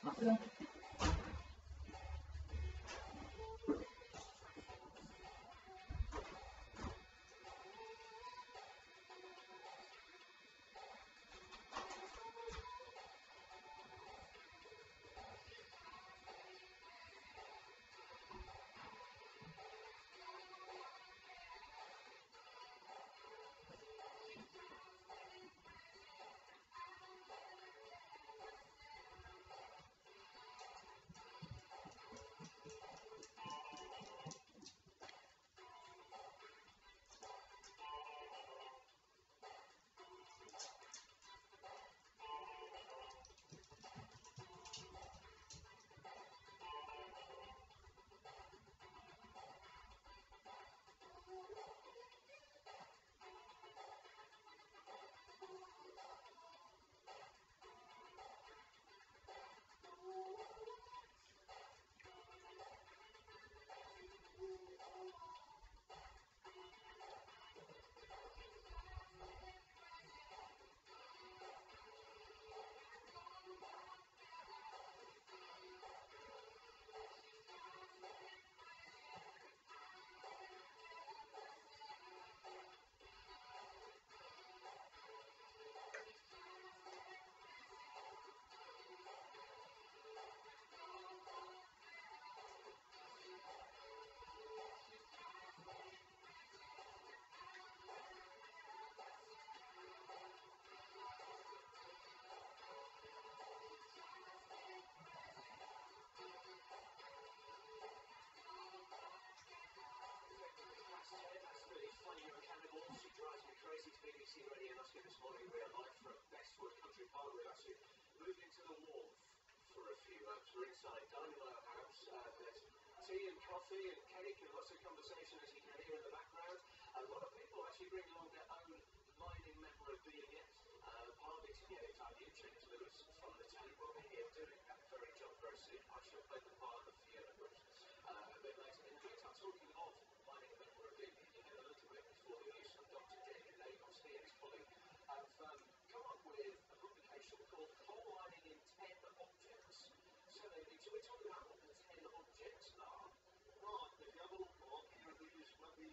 She drives me crazy to BBC Radio and asking this morning we are live from Bestwood Country Park. We've actually moved into the warmth for a few months. We're inside dining at our house. There's tea and coffee and cake and lots of conversation as you can hear in the background. A lot of people actually bring along their own mining memorabilia. Partly to get it on YouTube to lose from the telly, but we're here doing that very job very soon. I shall play the part of the Fiona Bush a bit later. In the meantime, talking of mining memorabilia, you heard a little bit before the use of Dr. David Lagos. He and his colleague have come up with a publication called Coal Mining in 10 Objects. So, we're talking about what the 10 objects are. Right, if you have a look, Mark, here are these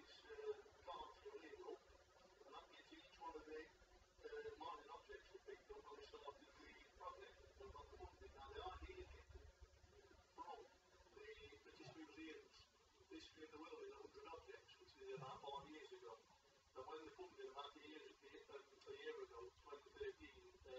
cards are illegal, and that gives you each one of the mining objects we picked up when we started the project. We've got the funding. Now, the idea came from the British Museum's History of the World in 100 Objects, which is about 5 years ago. And when they funded about a year ago, 2013, the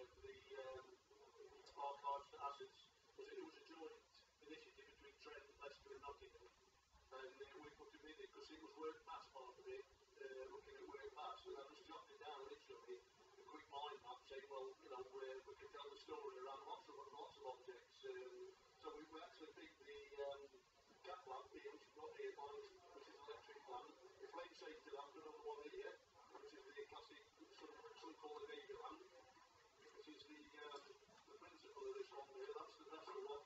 Archives for Assets, it was a joint initiative between Trent, Leicester and Nottingham. And we put him in it because it was work pass part of it, looking at work pass. And I just jotted down literally a quick mind map saying, well, we can tell the story around lots of objects. So we actually picked the cat lamp here, which is not here, which is electric lamp, the flame safety lamp, another one here, which is the classic, some call it Navy lamp, which is the principle of this one there. That's the lot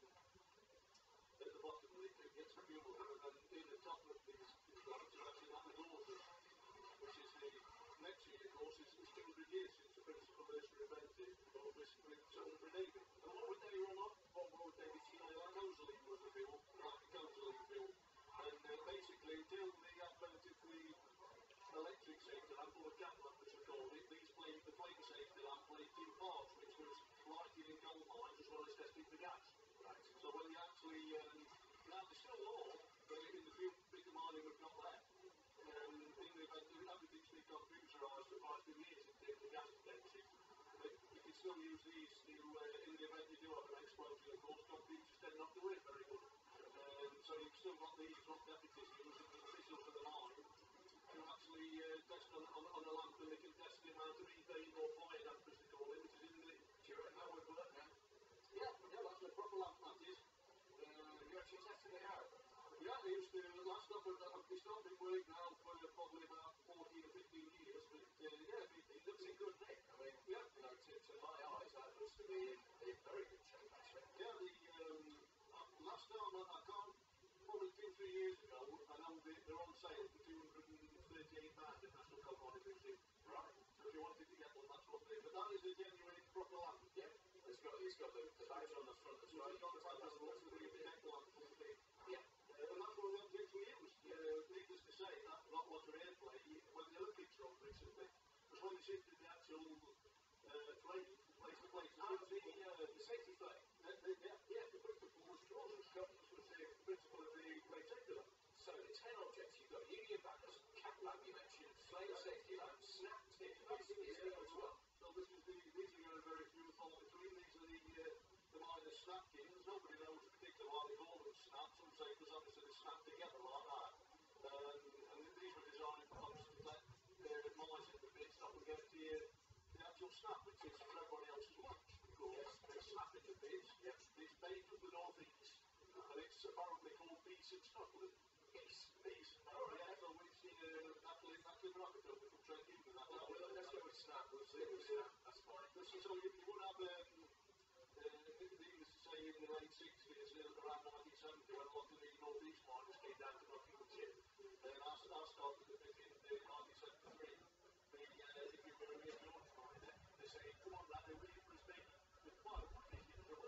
at the bottom of it gets the fuel, and then in the top of these lamps are actually like the doors, which is the next year, of course, is 200 years since the principle is invented, or basically 200 Navy. And what would they run on? What would they be fueling? Like gasoline was the fuel, like the gasoline fuel. And basically, until the advent of the electric safety lamp, or the cat lamp as we call it, the flame safety lamp played two parts, which was lighting in gold mines as well as testing for gas. Right. So when you actually, now there's still more, but in the few bit of mining we've got left, in the event that everything's been computerised for quite a few years in terms of gas detection, but you can still use these to, in the event you do have an explosion, of course, computers tend not to work very good. So you've still got these, what deputies use, and the officials of the mine, to actually test on a lamp, and they can test the amount of ethane or fire damp, as they call it, which is in the... Do you reckon that would work now? Yeah, that's a proper lamp, that is. You actually tested it out? Yeah, they used to, last time, it's not been working now for probably about 14 or 15 years, but yeah, it looks in good nick. I mean, yeah, to my eyes, that looks to be in very good shape, actually. Yeah, last time, I can't, probably 2-3 years ago, I know they're on sale for £238 at National Coal Mining Museum. Right. So if you wanted to get one, that's what they do. But that is a genuine proper lamp. Yeah. It's got the badge on the front as well. when they shifted the actual flame, place to place. The safety flame. Yeah, the principle was the principle of the rectangular. So the 10 objects you've got union banners, cap lamp you mentioned, flame safety lamp, snap tip is equal to what? So these are very few and far between. These are the minor snapkins. Nobody knows particularly why they call them snaps. Some say because obviously they snap together like that. And these were designed obviously to let mice in the bits not get the actual snap, which is for everybody else's lunch. Because they snap in the bits. Yes. It's made from the northeast, and it's apparently called bees in Scotland. Bees. All right. Yeah, so we've seen actually rocket film from Trent Newton. Let's go with snap. We'll see with snap. That's fine. So you would have needless to say in the late 60s, around 1970, when a lot of the northeast miners came down to Buckinghamshire. I started a bit in 1973. If you were a real George miner, they say, come on, lad, the reaper is big. There's quite a lot of fish in trouble.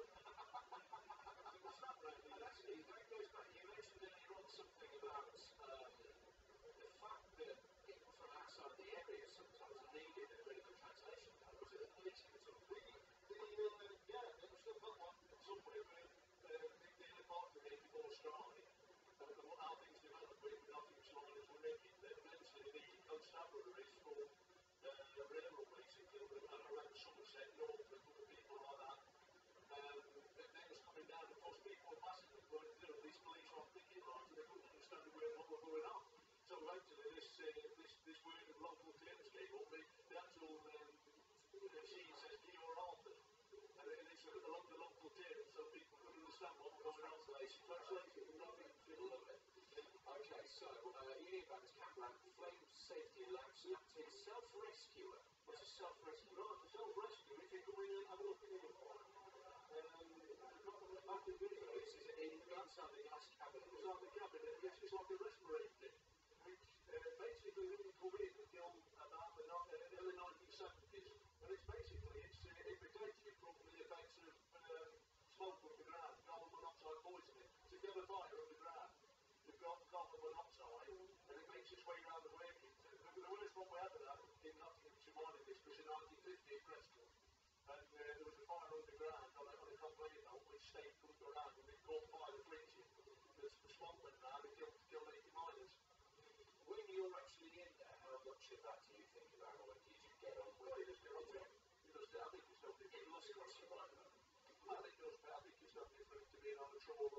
And actually, that goes back. You mentioned earlier on something about the fact that people from outside the area sometimes needed a bit of a translation code. Was it the police at all? Yeah, they've still got one somewhere. They apart from it before strike, and how things developed with Nottinghamshire miners were ready. Eventually, the constabularies for railroad basically, around Somerset, Norfolk, other people like that. They was coming down and most people were passing them, but these police were on picket lines and they couldn't understand what was going on. So eventually this word of local terms came up. The actual machine says Georg Arthur, and it's along the local terms so people could understand what was going on. Translation. Love it. Okay, so union banners, cap lamp, flame safety lamp, snap tin, self-rescuer. What's a self-rescuer? Right, the self-rescue, if you go in and have a look at it, back in the video, This is inside the glass cabinet. inside the cabinet, it's like a respirator, which basically didn't come in until about the early 1970s, and it protects you from the effects of smoke underground, carbon monoxide poisoning. So if you have a fire underground, you've got carbon monoxide, and it makes its way around the workings. The worst one we had of that in Nottinghamshire mining district was in 1950 at Preston. And there was a fire underground on a conveyor belt which stayed underground and it caught fire the friction. The smoke went round and killed 80 miners. When you're actually in there, how much of that do you think about, or did you get on with Well, it? you just get on with it. I think it's no It different. lost across your mind, though. I think it's no different to being on a trawler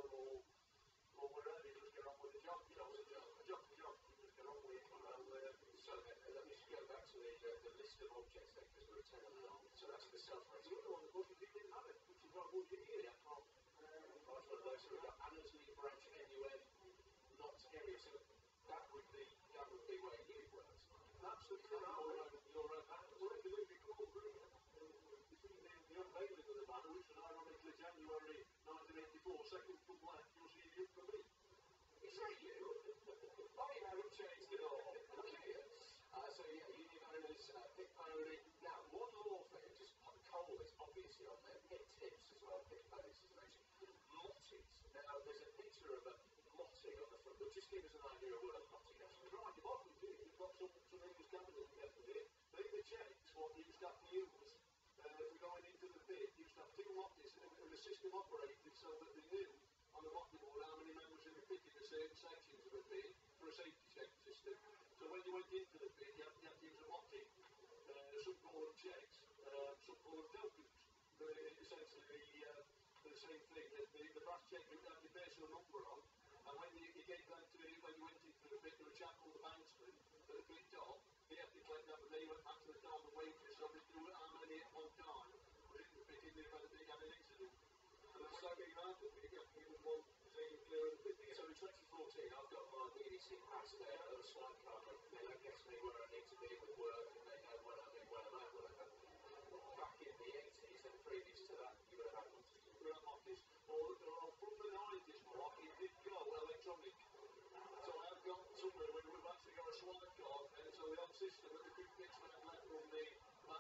or wherever. You just get on with the job. You know, a job's a job. You just get on with it. So let me just go back to the list of objects then, because we're at 10 of them. So that's the self-rescue. The other one, of course, you didn't have it, which is what would you hear from. That's one of those. So we've got Annesley, Branch, NUM, Knots area. So that would be where you worked. That's the your banner. Well, if you look at Cold Green, you see the unveiling of the banner, which was ironically January 1984, second from left, you'll see the for me. Is that you? Oh, you haven't changed at all. Look at you. So yeah, union owners, pit pony. Now, one more thing, just coal is obviously on there. Pit tips as well, pit ponies as mentioned. Motties. Now, there's a picture of a mottie on the front, but just give us an idea of what a mottie is. Right, you've often do. You've got some English capital yesterday. The Czechs, what you used to have to use for going into the pit, you used to have two motties, and the system operated so that they knew on the mottie board how many members in the pit in the certain sections of the pit for a safety check system. So when you went into the pit, you had to use a mottie. Some call them checks, some call them tokens. Essentially, the same thing. The brass check, you had your personal number on, and when you gave that to it, when you went into the pit, there was a chap called the banksman at the pit top. He had to collect that, but they went back to the time of wages, so they knew how many at one time was in the pit in the event that they had an incident. And then when you came out of the pit, you had to give them one saying clear of the pit. So in 2014, I've got my BBC pass there, a swipe card, and that gets me where I need to be with work, and they know when I'm in, when I'm at work. Back in the 80s and previous to that, you would have had motties. Motties, or from the 90s, Mark, it did go electronic. So I've got somewhere where we've actually got a swipe card, and so the old system that the two pits went left from about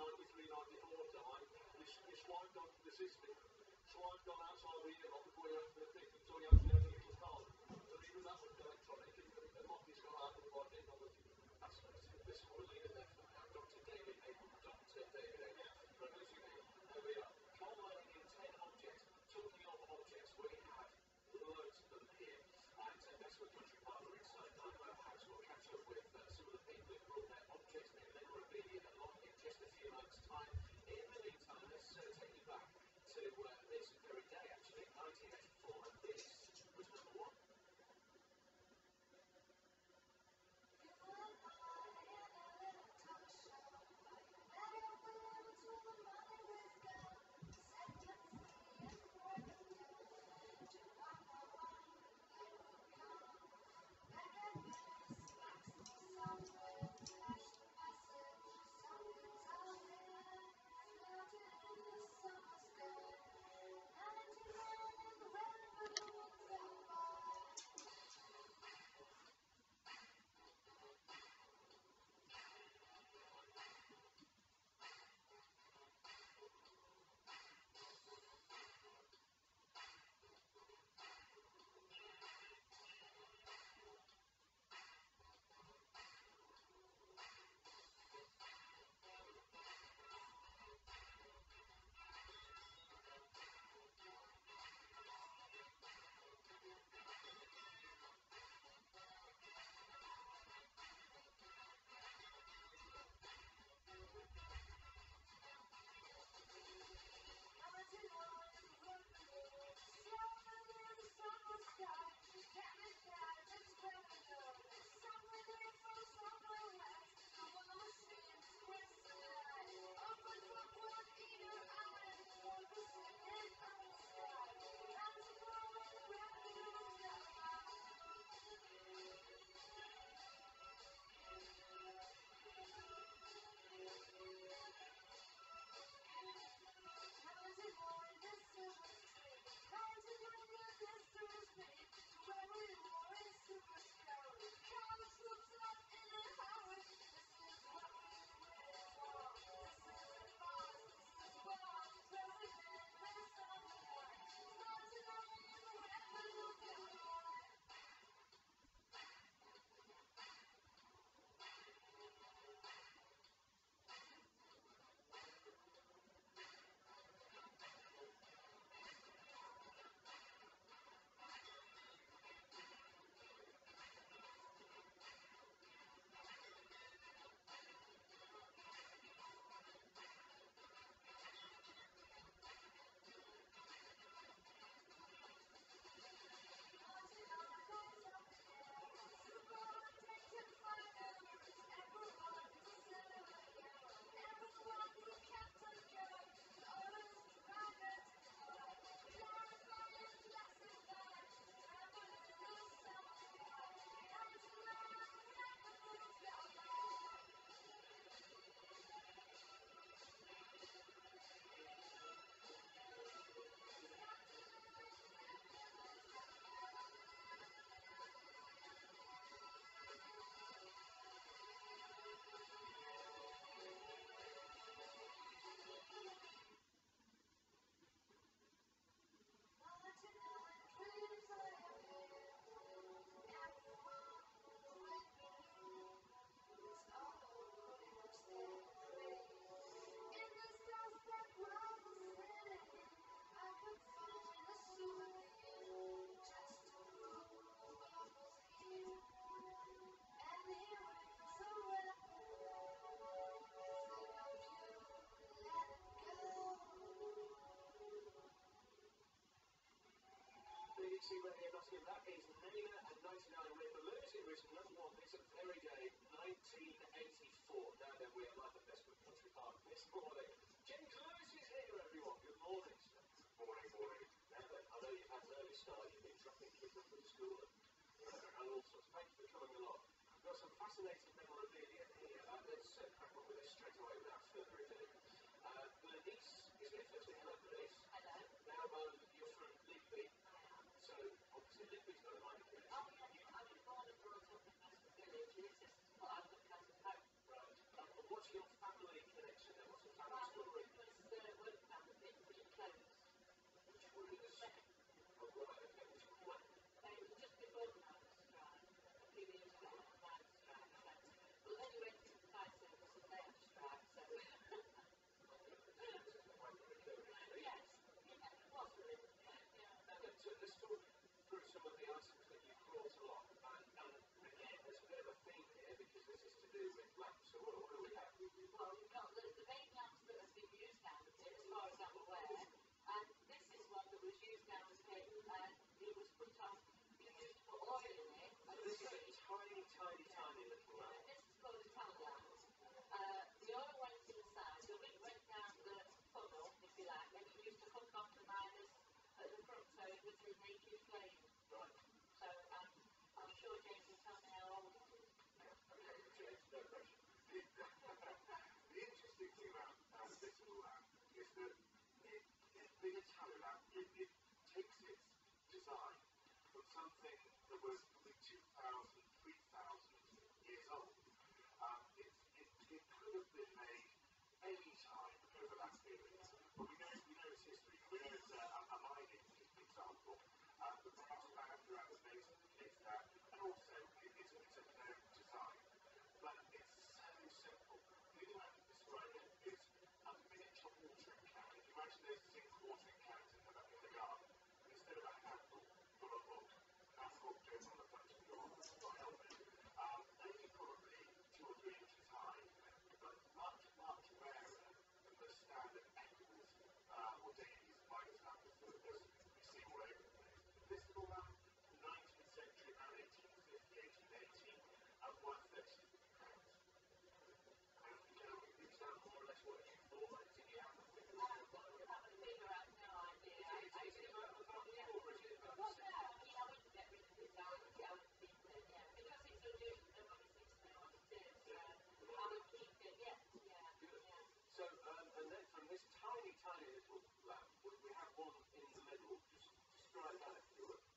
1993-94 time, you swiped onto the system, swiped on outside the earlock before you went to the pit, until you actually had a little card. So even that was electronic, and the motties got out of the technology. That's this morning, isn't it? Dr. fascinating memorabilia here. Let's crack on with this straight away without further ado. Bernice is with us. Hello, Bernice. Hello. Now, you're from Ligby, so obviously Ligby's got a mining village. Oh, yeah, I was born and brought up in Jasper village. This is what I look at home. Right. And what's your family connection there? What's the family My story? mum was workman at Victory Close. Which was... Oh, right, okay. Which was when? It was just before the miners' strike, a few years before the miners' strike. Well, then he went into the fire service and they had a strike, so... Yes, yeah, it was really. Yeah. Now, let's talk through some of the items that you've brought along. And again, there's a bit of a theme here because this is to do with lamps. So what do we have? Well, we've got the main lamps that have been used down the pit, as far as I'm aware, and this is one that was used down the pit, and it was put on, you used to put oil in it. So this is a tiny, tiny, tiny little lamp. This is called a tunnel lamp. The oil went inside, the wind went down the funnel, if you like, and it used to hook onto the miners at the front, so it was a naked flame. Right. So I'm sure James will tell me how old it is. Okay, James, no pressure. The interesting thing about this little lamp is that being a tallow lamp, it takes its design from something that was probably 2,000, 3,000 years old. It could have been made any time over that period, but we know its history. We know it's a mining example. The brass band around the base indicates that, and also it's a known design. But it's so simple. The only way I can describe it is a miniature watering can. If you imagine those zinc watering cans in the garden, instead of a handle or a hook, that hook goes on the front of your helmet. Only probably 2 or 3 inches high, but much, much rarer than the standard eccles or Davies miners lamps as we see all over the place. This little lamp, 19th century, around 1850, 1880, worth £30. And is that more or less what you thought? Did you have a figure? Have a figure, I have no idea. Is it about the value or is it about Well, the no, I mean, I wouldn't get rid of it. I would keep it, yeah. Because it's a new, nobody seems to know what it is. I would keep it, yes, yeah. Good. So, and then from this tiny, tiny little lamp, we have one in the middle. Just describe that if you would.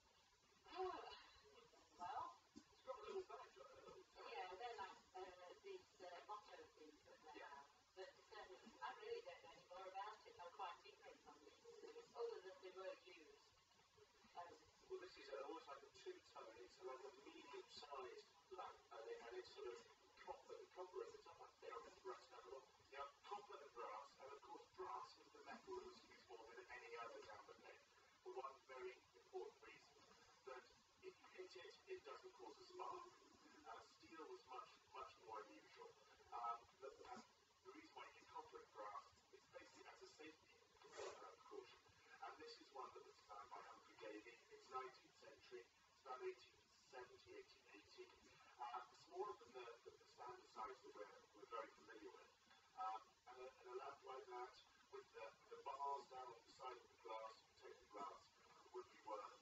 Well, It's got a little badge on it. yeah, they're like these motto things that they have. But I really don't know any more about it. I'm quite ignorant on these things, other than they were used. Well, this is almost like a two-tone. It's like a medium-sized lamp, and it's sort of copper at the top. I think I'm brass down the bottom. Yeah, copper and brass, and of course brass was the metal that was used more than any other down the pit, for one very important reason, that if you hit it, it doesn't cause a spark. Steel was much, much more unusual. But the reason why you get copper and brass is basically as a safety precaution. And this is one that was designed by Uncle Davy. It's 19th century, it's about 1870, 1880. Smaller than the standard size that we're very familiar with. And a lamp like that, with the bars down on the side of the glass, protected glass, would be worth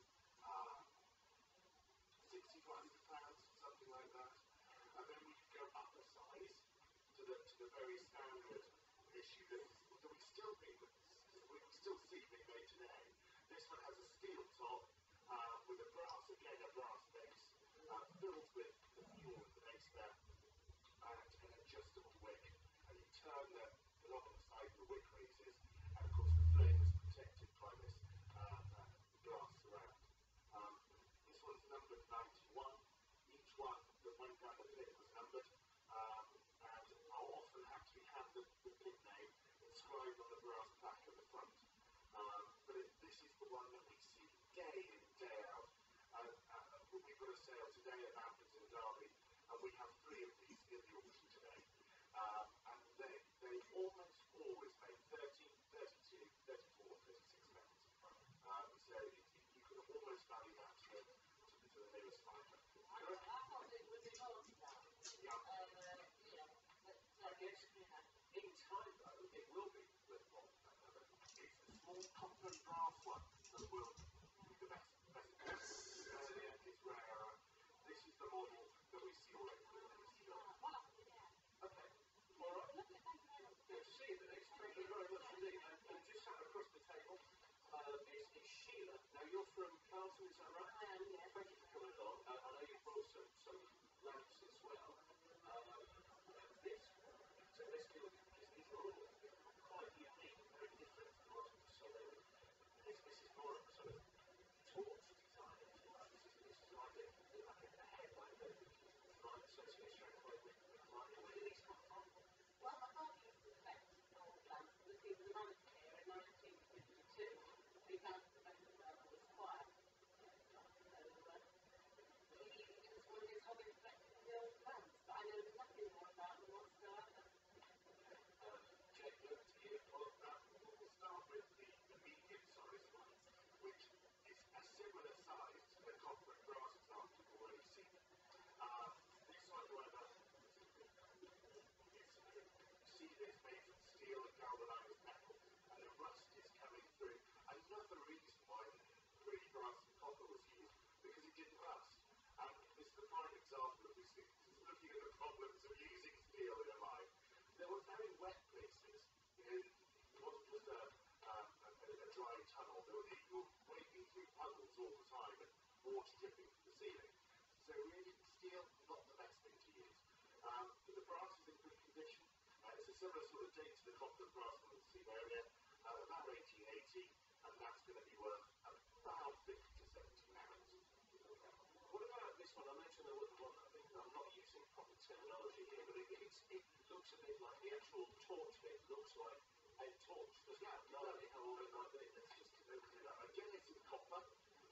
£60 to £100, something like that. And then we could go up a size to the very standard issue that we still see being made today. This one has a steel top with a brass base, filled with the fuel at the base there, and an adjustable wick. And you turn the knob on the side, the wick raises, and of course the flame is protected by this glass surround. This one's numbered 91. Each one that went down the pit was numbered, and I'll often actually have the pit name inscribed on the brass plaque at the front. But this is the one that we see day in, day out. We've got a sale today at Athens in Derby, and we have 3 of these in the auction today. And they almost always make 30, 32, 34, 36 pounds. So you could almost value that to the nearest finder. I thought it would be more than that. Yeah. I guess in time, though, it will be worth more than that. It's the small copper and brass one that will be the best. It's rarer. This is the model that we see all over the place. ceiling. So really, steel, not the best thing to use. But the brass is in good condition. It's a similar sort of date to the Copland brass from the Sea area, about 1880, and that's going to be worth about 50 to 70 pounds. What about this one? I mentioned the one, I think I'm not using proper terminology here, but it looks a bit like the actual torch bit looks like a torch. Doesn't it? No idea how old it might be. Let's just do that. Again, it's in copper.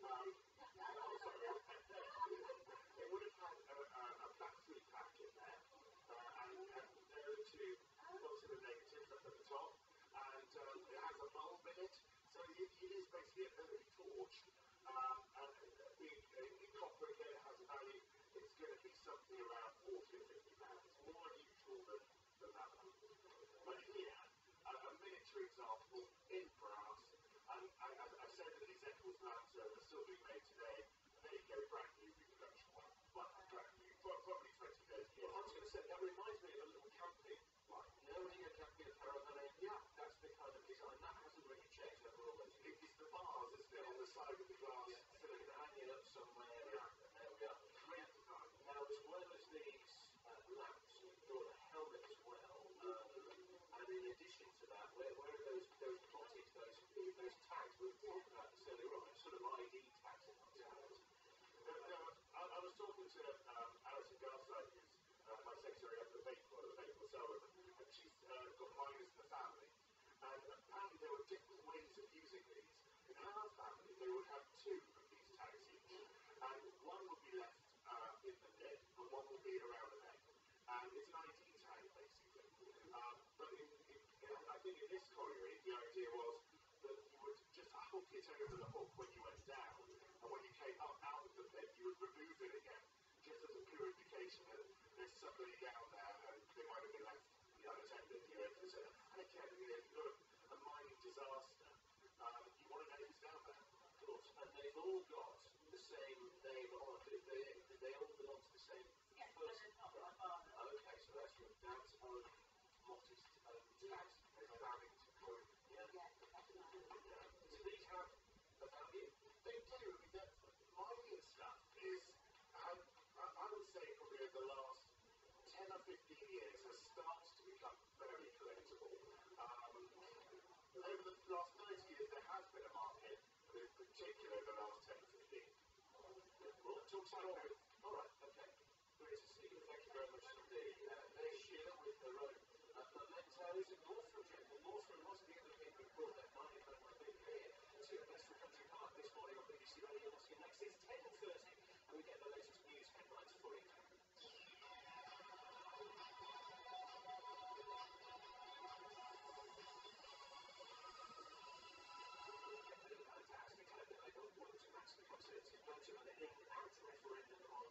It would have had a battery pack in there, and there are two positive and negatives up at the top, and it has a bulb in it, so it is basically an early torch, and in copper again it has a value, it's going to be something around 40 or 50 pounds, more unusual than that one. But here, a miniature example in brass, and I said that these Eccles lamps are still being made today. There you go, brand new reproduction one. Well, brand new, probably 20, 30 years. Well, I was going to say, that reminds me of a little camping light. You know when you go camping in a caravan? Yeah, that's the kind of design. That hasn't really changed over all those years. It's the bars, isn't it, on the side of the glass. Yeah, so they're going to hang it up somewhere. Yeah. And there we are. Great design. Now, as well as these lamps, we've got a helmet as well. And in addition to that, where are those plotted, those tags we were talking about this earlier on, sort of ID tags in those helmets. I was talking to Alison Garside, who's my secretary at the Maple Sullivan, and she's got minors in the family. And apparently there were different ways of using these. In her family, they would have two of these tags each. And one would be left in the bed, and one would be around the neck. And it's an ID tag, basically. But I think in this colliery, the idea was that you would just hook it over the hook when you went down, and when you came up out of the bed, you would remove it again, just as a pure indication that there's somebody down there and they might have been left unattended. And again, if you've got a mining disaster, you want to know who's down there. Of course, and they've all got the same name on it. They all belong to the same person. Okay, so that's your dad's own modest tax. There's a value to code. Yeah. Do these have a value? They do. I mean, mining stuff is, I would say probably over the last 10 or 15 years has started to become very collectible. Over the last 30 years there has been a market, but in particular the last 10 or 15. Well, talk to me. Alright, okay. Great to see you. Thank you very much indeed. There's Sheila with her own mementos in Northram. Northram was the other thing we brought their mining home with me here to Western Country Park this morning on BBC Radio. What's your next? It's 10:30 and we get the latest news headlines for you. Fantastic. I got one to Max the Conservative vote on an in-out referendum on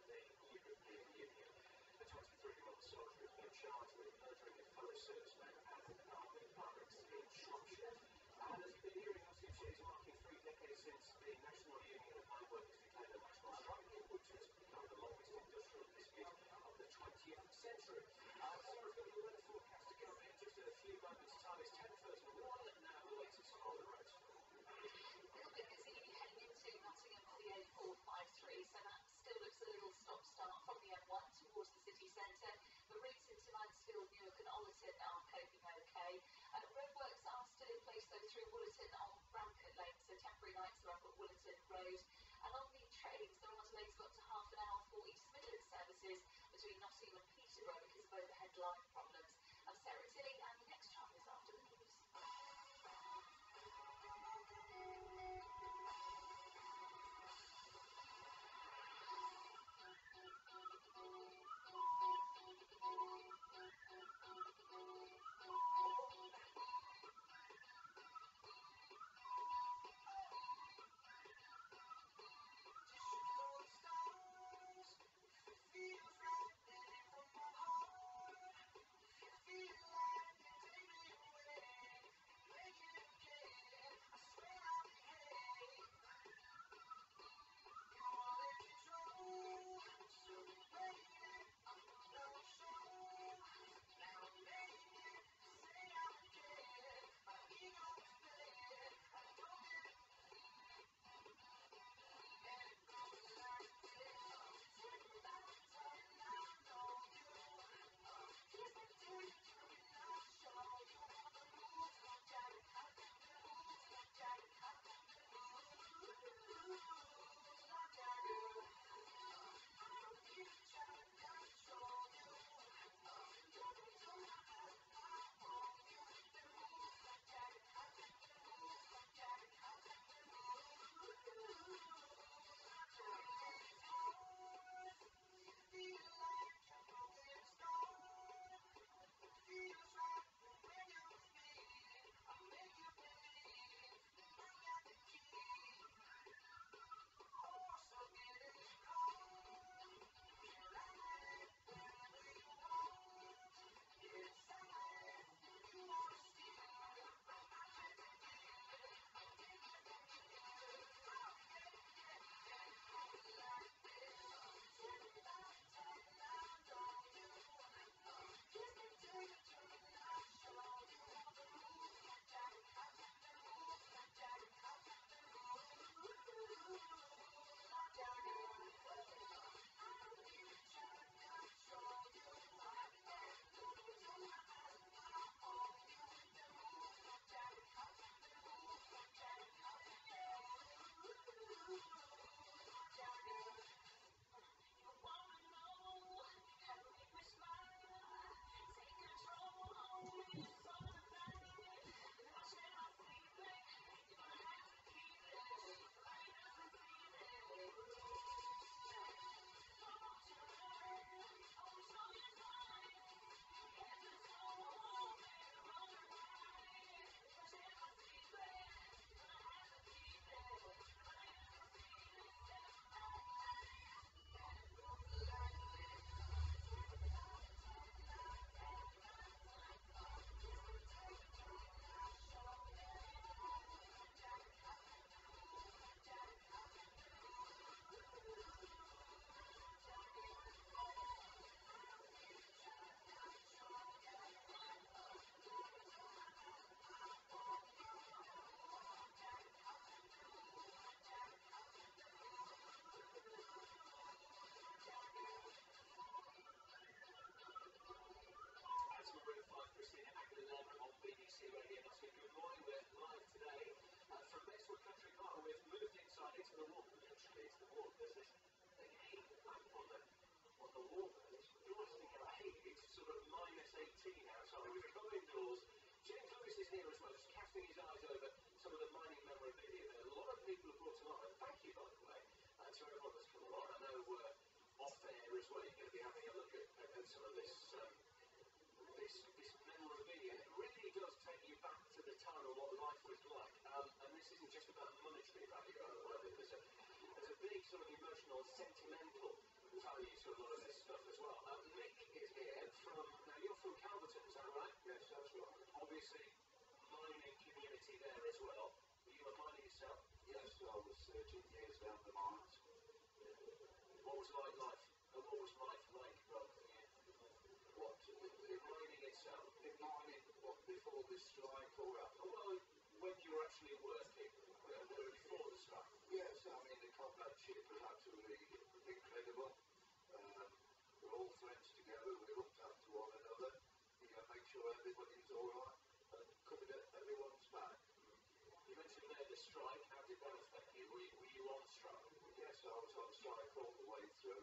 proper warmer. You're always thinking, hey, it's sort of -18 outside. We've come indoors. James Lewis is here as well, just casting his eyes over some of the mining memorabilia that a lot of people have brought to life. And thank you, by the way, to everyone that's come along. I know off air as well, you're going to be having a look at some of this memorabilia. And it really does take you back to the time of what life was like. And this isn't just about monetary value, by the way. There's a big sort of emotional and sentimental value to a lot of this stuff as well. Nick is here from, now you're from Calverton, is that right? Yes, that's right. Obviously, mining community there as well. Were you a miner yourself? Yes, I was 13 years down the mines. What was life like? And what was life like, Rob, for you? What? In mining itself? In mining, what, before this strike or after? Well, when you were actually working, before the strike. Yes, I mean, the comradeship was absolutely incredible. We're all friends together, we looked after one another, make sure everybody's alright, and covered everyone's back. You mentioned there the strike, how did that affect you? Were you on strike? Yes, I was on strike all the way through.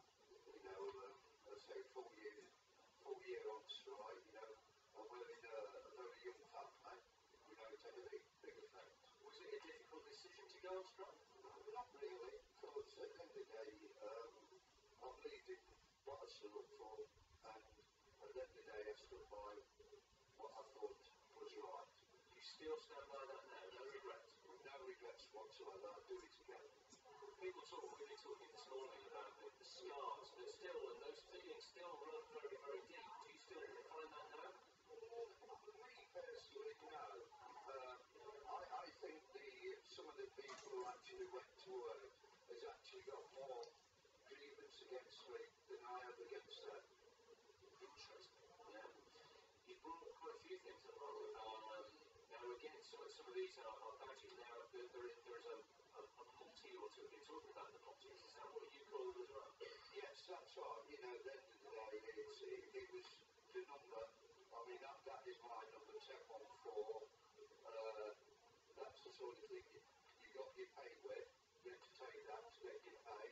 I say 4 years, 4 year on strike, and we're in a very young family, it had a big effect. Was it a difficult decision to go on strike? Not really, because at the end of the day, I believed in what I stood up for, and at the end of the day, I stood by what I thought was right. You still stand by that now, no regrets? No regrets whatsoever, I'd do it again. People we've been talking this morning about the scars that still, and those feelings still run very, very deep. Do you still find that now? Me personally, no. I think some of the people who actually went to work has actually got more grievance against me than I have against them. Interesting. Yeah. You brought quite a few things along. Now again, some of these are badges. Now there is a multi or two. We've been talking about the multis. Is that what you call them as well? Yes, that's right. At the end of the day, it was the number. I mean, that is my number, 1014. That's the sort of thing you got your pay with. You had to take that to get your pay.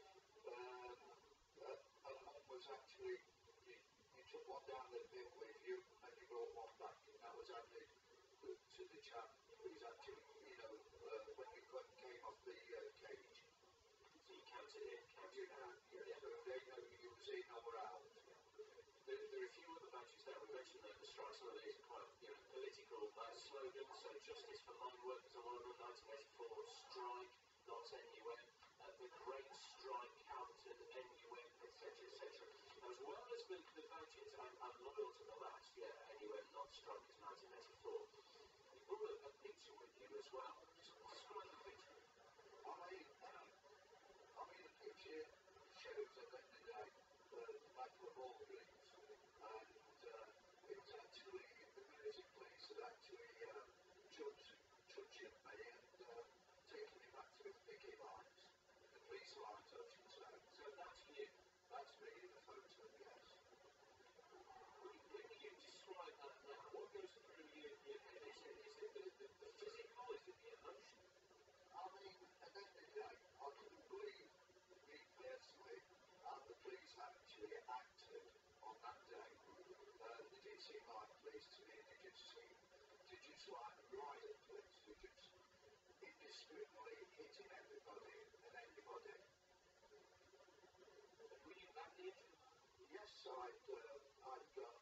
And one was actually, you took one down the pit with you, and you brought one back. And that was handed to the chap who was actually, when you came off the cage. So you counted it, counted out. Yeah, so they know you was in or out. There are a few other badges there. We mentioned that the strike, some of these are quite political slogans. So justice for mine workers on one of them, 1984, strike, not NUM. The Great Strike, Calverton, NUM, etc., etc. As well as the badges, I'm loyal to the last, NUM, not strike, is 1984. You brought a picture with you as well. Describe the picture. I mean, the picture shows at the end of the day the battle of all dreams, and it was actually the military police that actually touching me and taking me back to the picket lines, the police lines, I should say. So that's you. That's me in the photo, yes. When you describe that now, what goes through your head? Is it the physical? Is it the emotion? I mean, at the end of the day, I couldn't believe, me personally, how the police actually acted on that day. They didn't seem like police to me, they just seemed to just like riot police, they just indiscriminately hitting everybody and anybody. Were you badly injured? Yes, I'd got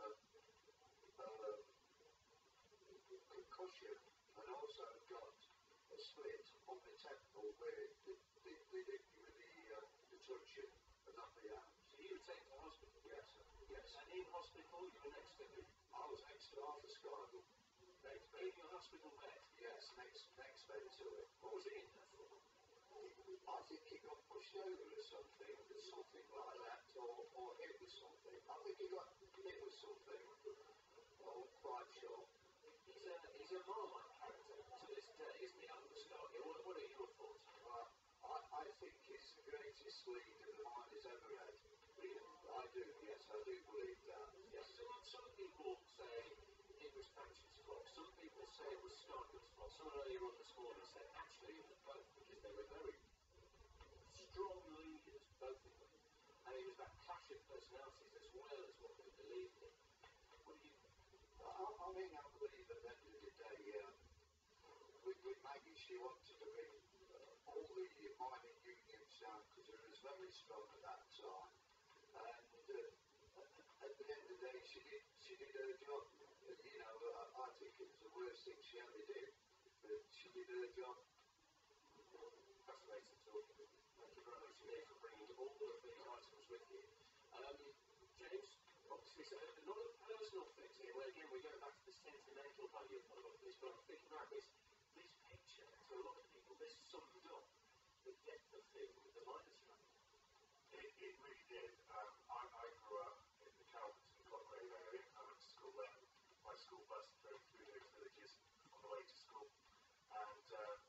concussion and also got a split on the temple where they hit me with the truncheon and not the arm. So you were taken to hospital? Yes, sir. Yes. And in hospital, you were next to me? I was next to Arthur Scargill. In your hospital bed? Yes, next bed to it. What was he in there for? I think he got pushed over or something like that, or hit with something. I think he got hit with something. I'm quite sure. He's a Marmite character to this day, isn't he, Arthur Scargill? What are your thoughts? I think he's the greatest leader the mine has ever had. Really? I do, yes, I do believe that. Yes. Some people say it was Thatcher's fault. Some people say it was Scargill's fault. Someone earlier on this morning said actually it was both, because they were very strong leaders, both of them. And it was that clash of personalities as well as what they believe in. What do you... I mean, I believe at the end of the day, with Maggie, she wanted to bring all the mining unions down because it was very strong at that time. And at the end of the day, she did her job. You know, I think it was the worst thing she ever did, but she did her job. Fascinating talk. Thank you very much indeed for bringing all of these items with you. James, obviously, so a lot of personal things here, where again we go back to the sentimental value of a lot of this, but I'm thinking about this picture. To a lot of people, this summed up the depth of thing with the miners' family. It really did. I grew up in the Calverton Cotgrave area. I went to school there. My school bus drove through those villages on the way to school, and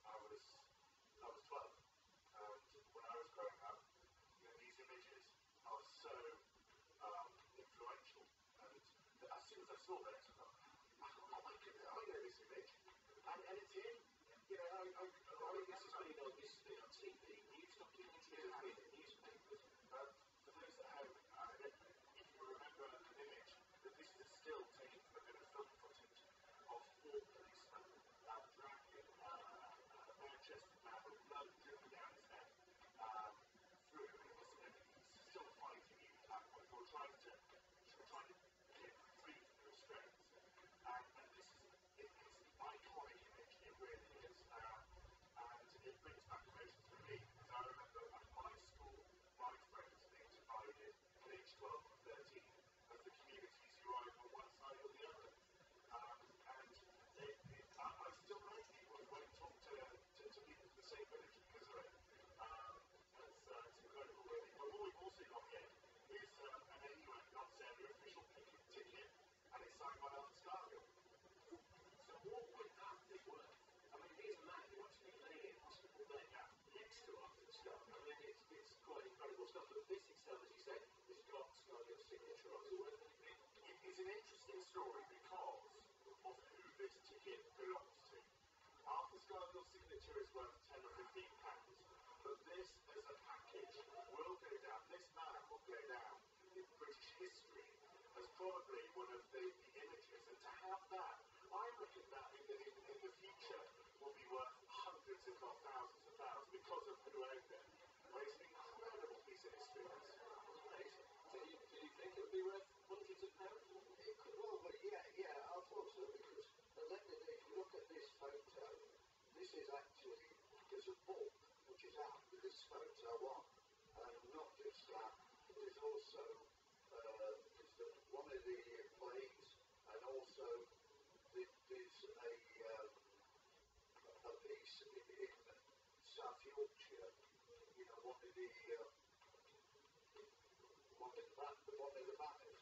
I was 12. And when I was growing up, you know, these images are so influential. And as soon as I saw that, I thought, oh my goodness, I know this image, and it's him. You know, I mean, this has been on TV, news documentaries, Yeah. newspapers. For those at home, if you remember an image, that this is a still taken from a bit of film footage of 4 policemen dragging a bare-chested man with blood dripping down his head through, and he's still fighting even at that point, or trying to get free from the restraints. And this is it's an iconic image, it really is. And it brings back emotions for me, because I remember at my school, my friends being divided at age 12 and 13 as the communities you are on one side or the other. And I still know people who won't talk to people from the same village because of it. It's incredible, really. But what we've also got here is an AUN Knots Area official ticket, and it's signed by Arthur Scargill. So what would that be worth? I mean, here's a man who actually lay in hospital bed next to Arthur Scargill. I mean, it's quite incredible stuff. But this itself, as you said, has got Scargill's signature on it. Worth it? It's an interesting story because of who this ticket belongs to. Arthur Scargill's signature is worth £10 or £15, but this as a package will go down. This man will go down in British history as probably one of the images, and to have that, I reckon that in the future will be worth hundreds, if not thousands of pounds, because of who owned it. But it's an incredible piece of history. Do you think it would be worth hundreds of pounds? It could well be, yeah, I thought so, because at the end of the day, if you look at this photo, this is actually, there's a book which is out with this photo on, and not just that, there's also one of the plays, and also there's a piece in South Yorkshire, you know, one of the banners,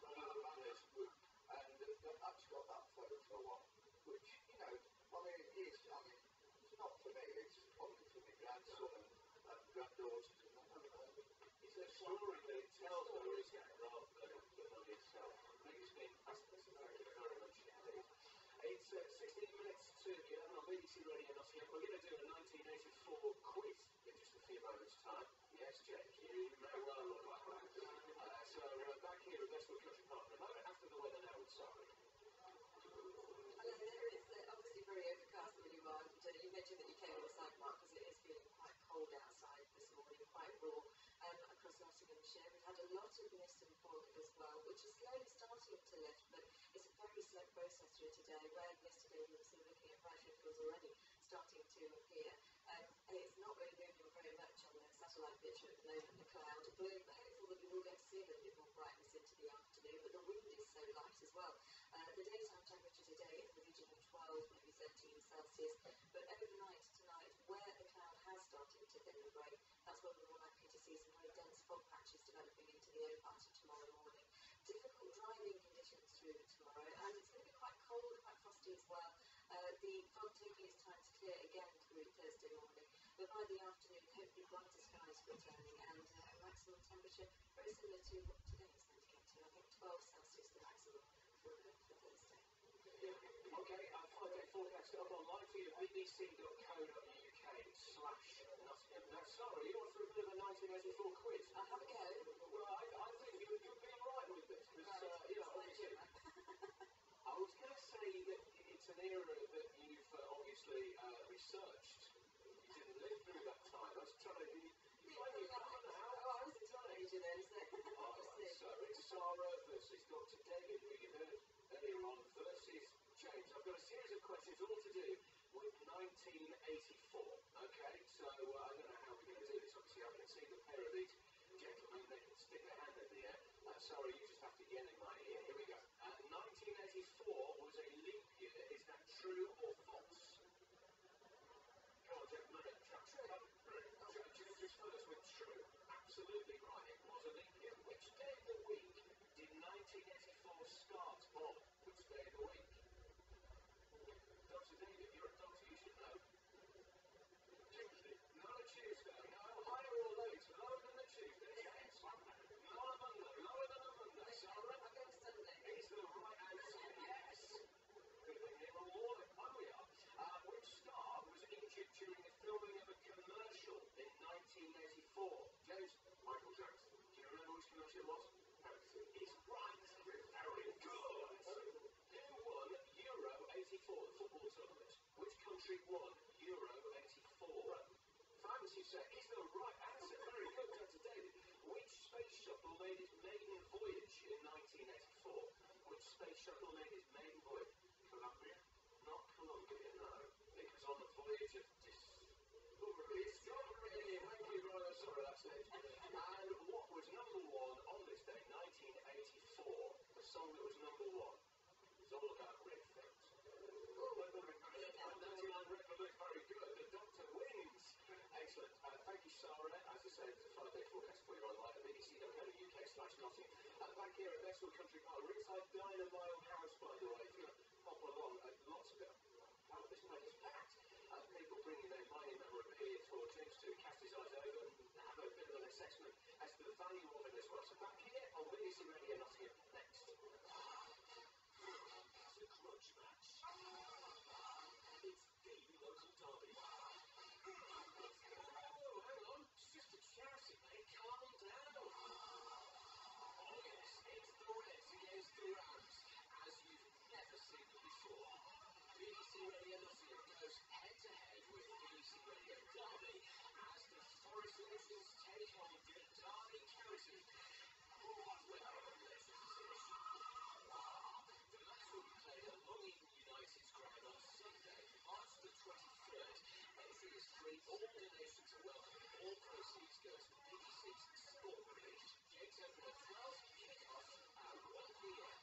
and that's got that photo on, which, you know, I mean, it's not for me, it's only for my grandson and granddaughters. It's a story that it tells what there is here rather than the money itself. It's been fascinating. Thank you very much indeed. It's 16 minutes to 11 on BBC Radio Nottingham. We're going to do a 1984 quiz in just a few moments' time. Yes, James, you may well look like that. So back here at Westwood Country Park in a moment after the weather now. Sorry. Hello there, it's obviously very overcast where you are. You mentioned that you came inside, Mark, because it is feeling quite cold outside this morning, quite raw across Nottinghamshire. We've had a lot of mist and fog as well, which is slowly starting to lift, but it's a very slow process through today, where yesterday we were sort of looking at bright ripples already starting to appear. And it's not really moving very much on the satellite picture at the moment, the cloud. We're hopeful that we will get to see a little bit more brightness into the afternoon, but the wind is so light as well. The daytime temperature today is in the region of 12, maybe 13 Celsius, but overnight tonight, where the cloud has started to thin and break, that's where we're more likely to see some very dense fog patches developing into the early part of tomorrow morning. Difficult driving conditions through tomorrow, and it's going to be quite cold, quite frosty as well. The fog taking its time to clear again through Thursday morning, but by the afternoon, hopefully brighter skies returning, and a maximum temperature very similar to what today is going to get to. I think 12 Celsius the maximum for Thursday. Okay, our 5-day forecast up online for you at bbc.co.uk/Nottingham. Now, sorry, you're for a bit of a 1984 quiz. I'll have a go. Well, I think searched. You didn't live through that time. I was trying to... You Well, playing your card now? I was a teenager then, so Alright, so it's Sarah versus Dr. David, who you heard earlier on, versus James. I've got a series of questions all to do with 1984. Okay, so I don't know how we're going to do this. Obviously, I haven't seen the pair of these gentlemen. They can stick their hand in the air. Sarah, you just have to yell in my ear. Here we go. 1984 was a leap year. Is that true or false? Go on, gentlemen. James is first with true. Absolutely right. It was a leap year. Which day of the week did 1984 start on? Which day of the week? Dr. David, you're a doctor. You should know. Tuesday. Not a Tuesday. No, higher or lower? Lower than a Tuesday. James. Not a Monday. Lower than a Monday. Sarah? I'm going Sunday. Is the right answer. Yes. Good thing here all morning. Where we are. Which star was injured during the filming of a commercial in 1984? James? Michael Jackson. Do you remember which commercial it was? Pepsi. It's right. Very good. Who won Euro 84, the football tournament? Which country won Euro 84? France, you say, is the right answer. Very good, Dr. David. Which space shuttle made its maiden voyage in 1984? Which space shuttle made its maiden voyage? Columbia. Not Columbia, no. It was on the voyage of discovery. Thank you very much. Sorry, that's it. And what was number one on this day, 1984? The song that was number one. It's all about red things. Oh, Red Republic, very good. The doctor wins. Excellent. Thank you, Sarah. As I said, it's a 5-day forecast for you online at bbc.co.uk/Notting. Back here at Bestwood Country Park, we're inside Dynamite House, by the way. If you pop along, lots of it. Wow, this place is packed. People bringing their mining memorabilia for James to cast his eyes over and have a bit of an assessment as to the value of it as well. So back here on BBC Radio Nottingham next. The Grudge Match. It's the local derby. Oh, hang on. It's just a charity, mate. Calm down. Oh, yes. It's the Reds against the Rams, as you've never seen them before. BBC Radio Nottingham goes head-to-head with BBC Radio Derby as the Forest Legends take on the Derby County. Well, let's just finish. The match will be played at Long Eaton United's ground on Sunday, March the 23rd. Entry is free. All donations are welcome. All proceeds go to BBC's Sport Relief. Gates open at 12, kick-off at 1 p.m.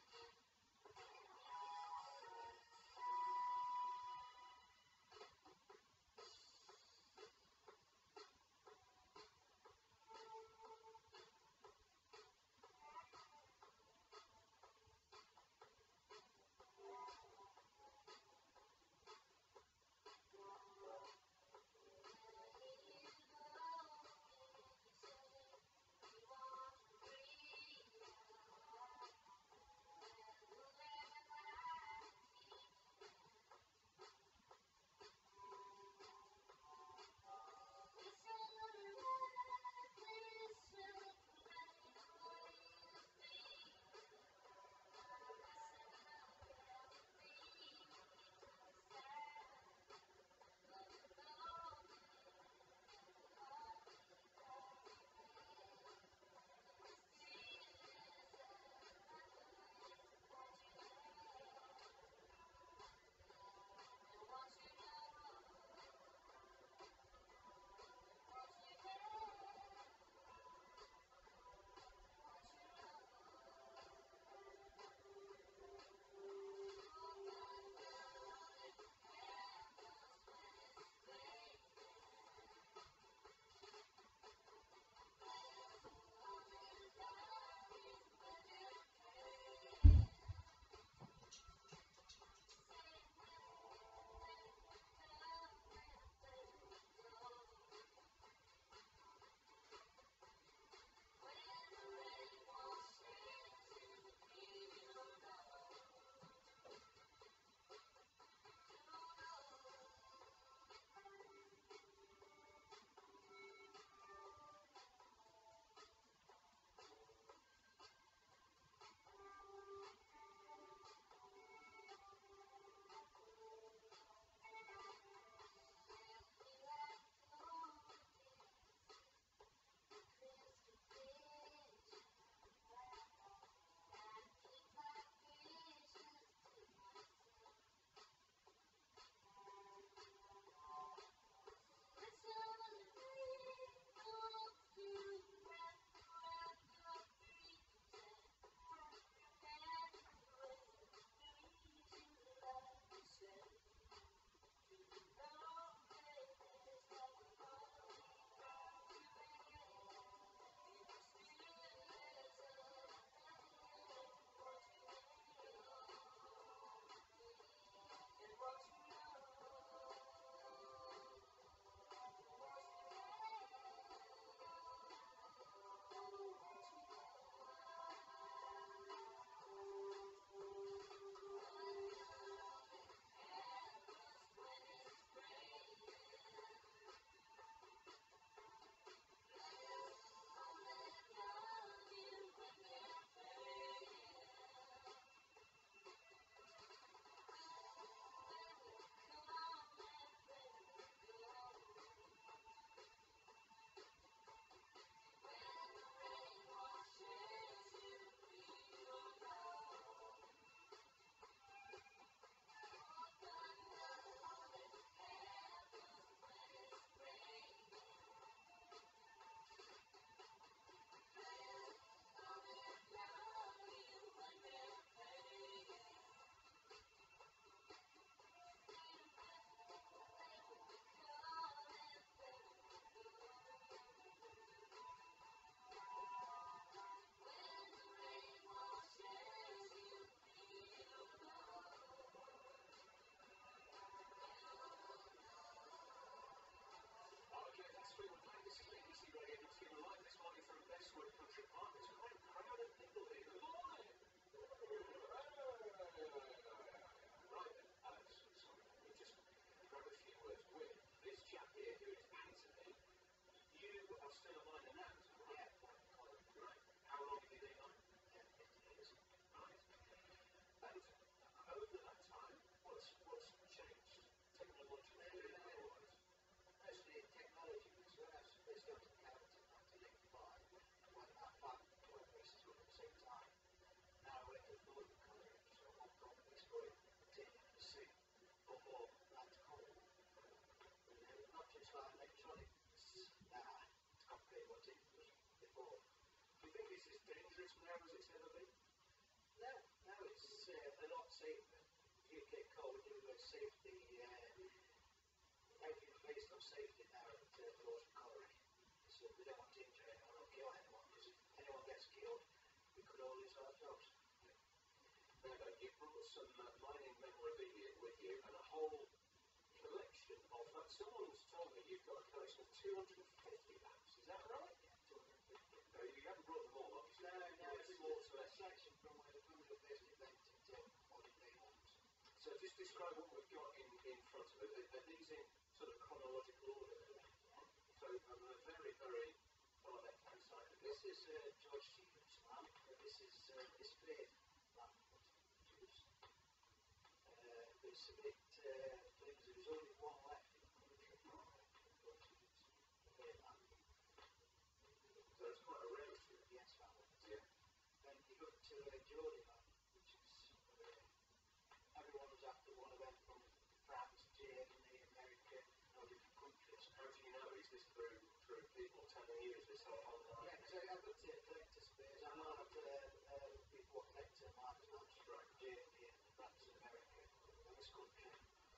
before. Do you think it's as dangerous now as it's ever been? No, it's a lot safer. If you get caught with doing those safety, everything's based on safety now at the laws of colliery. So we don't want to injure anyone or kill anyone, because if anyone gets killed, we could all lose our jobs. Now, you brought some mining memorabilia with you and a whole collection of that. Someone's told me you've got a collection of 250 maps, is that right? Yeah, 250. No, you haven't brought them all, obviously. No, It's it's more a selection. selection from where the family were first invented to modern day ones. So just describe what we've got in front of it. Are these in sort of chronological order? So on the very, very far left-hand side of This is George Stevens' lamp, and this is his third lamp. It's a bit flimsy. There's only one left in the country. The third lamp. So it's quite a rarity. Yes, that one. Yeah. Then you go to Geordie lamp, which is everyone was after one of them from France, Germany, America, all different countries. How do you know? Is this through people telling you? Is this all online? Yeah, because I've got collector spares. I know that people collect marks maps from Germany and France and America and this country.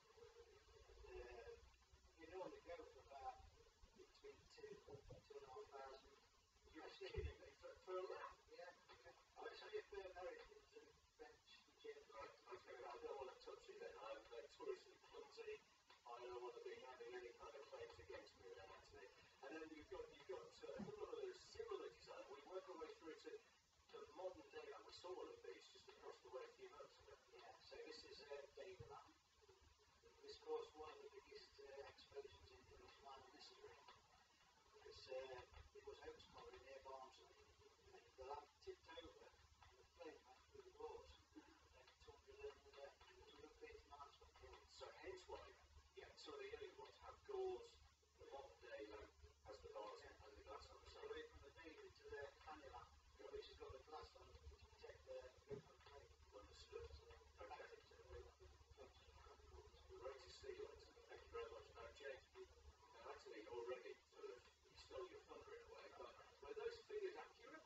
You normally go for about between 2,500. You're kidding me? For a lamp? Yeah. Especially for Americans and French and Germans. Right, okay, I don't want to touch it then. I'm notoriously clumsy. I don't want to be having any kind of claims against me now, Anthony. And then you've got a couple of other similar design. We work our way through to modern day, and we saw one of these just across the way a few months ago. Yeah, so this is David Lamb. This caused one of the biggest explosions in English mining history. Because it was hoax colony near Barnsley, and the lamp tipped over, and the flame went through the doors. And 230 miles went through. So hence why, yeah, some of the early ones have gauze. The modern day lamp has the bars and the glass on the So side. away from the David to the Canny lamp, which has got the glass on to protect the open flame. Understood. Back Okay. into the front. Great to see you, Anthony. Thank you very much. Now, James, now Anthony already sort of stole your thunder in a way, but were those figures accurate?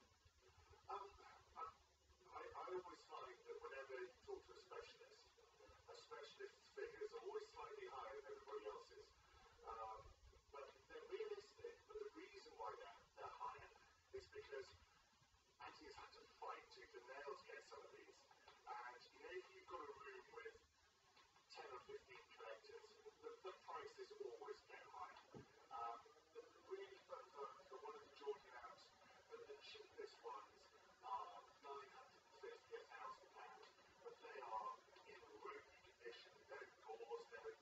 I always find that whenever you talk to a specialist's figures are always slightly higher than everybody else's. But they're realistic, but the reason why they're higher is because Anthony's had to fight tooth and nail to get some of these. And you know, if you've got a room with 10 or 15 collectors, the prices always get higher. Really, for one of the Geordie lamps, the cheapest ones are £950,000, but they are in ruined condition. They're gauze, they're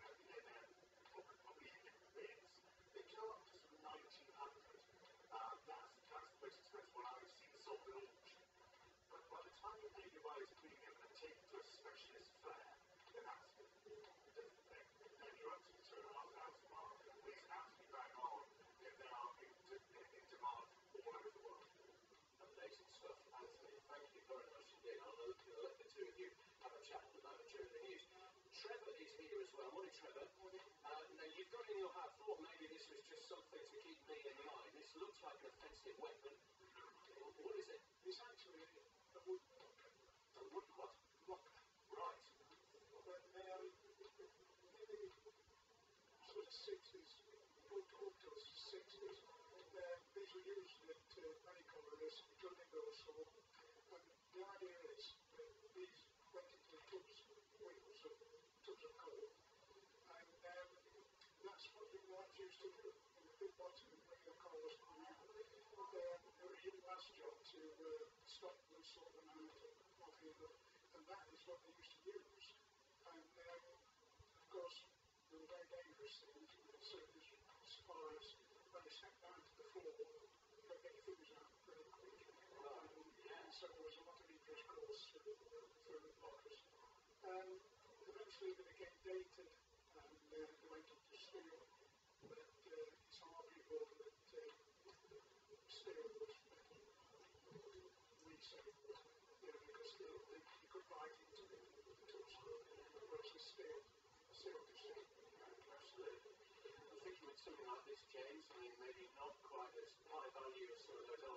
probably even in bits. They go up to some 1,900. That's the most expensive one I've seen sold at auction. But by the time you pay your buyer's premium and take it to a specialist fair, then that's a different thing. Then you're up to the £2,500 mark. These absolutely bang on. They are in demand all over the world. Amazing stuff, Anthony. Thank you very much indeed. I'm going to let the two of you have a chat at the moment during the news. Trevor is here as well. Morning, Trevor. Now, you've got in your heart, thought maybe this was just something to keep me in the eye. This looks like an offensive weapon. What is it? It's actually a wood rocker. A wood what? Rocker. Right. But in the sort of 60s, up to the 60s, these were used at many collieries, including also. And the idea is that these went into tubs, wheels of tubs of coal, and that's what the knives used to do. In the big bottom where the coal was coming out, they were using that job to stop them, sort them out, and that is what they used to use. And of course, they were very dangerous things, so as far as when they stepped down to the floor, they get your fingers out pretty quick. And so there was a lot of injuries caused through lockers. Eventually they became dated and they went up to steel, but it's arguable that steel was recycled, because you could bite into it, whereas the steel to steel. Absolutely. I'm thinking with something like this, James, I mean, maybe not quite as high value as some of those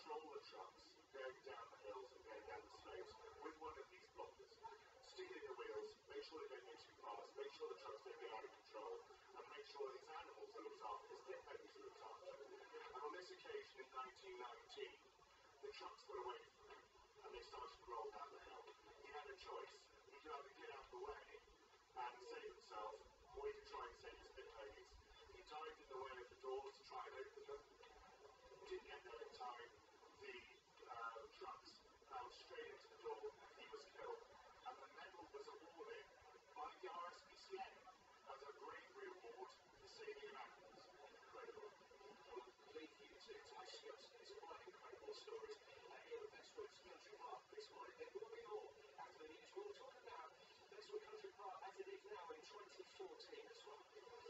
patrol the trucks going down the hills and going down the slopes with one of these blockers. Stick it in the wheels, make sure they don't go too fast, make sure the trucks don't get out of control, and make sure these animals are looked after, his pet babies are looked after. And on this occasion in 1919, the trucks got away from him, and they started to roll down the hill. He had a choice. He could either get out of the way and save himself, or he could try and save his pet babies. He dived in the way of the doors to try and open them. Didn't get there in time. The trucks fell straight into the door. He was killed. And the medal was awarded by the RSPCA as a bravery award for saving animals. Incredible. We'll leave you to discuss these quite incredible stories here at Bestwood's Country Park this morning. There will be more after the news. We'll talk about Bestwood Country Park as it is now in 2014 as well.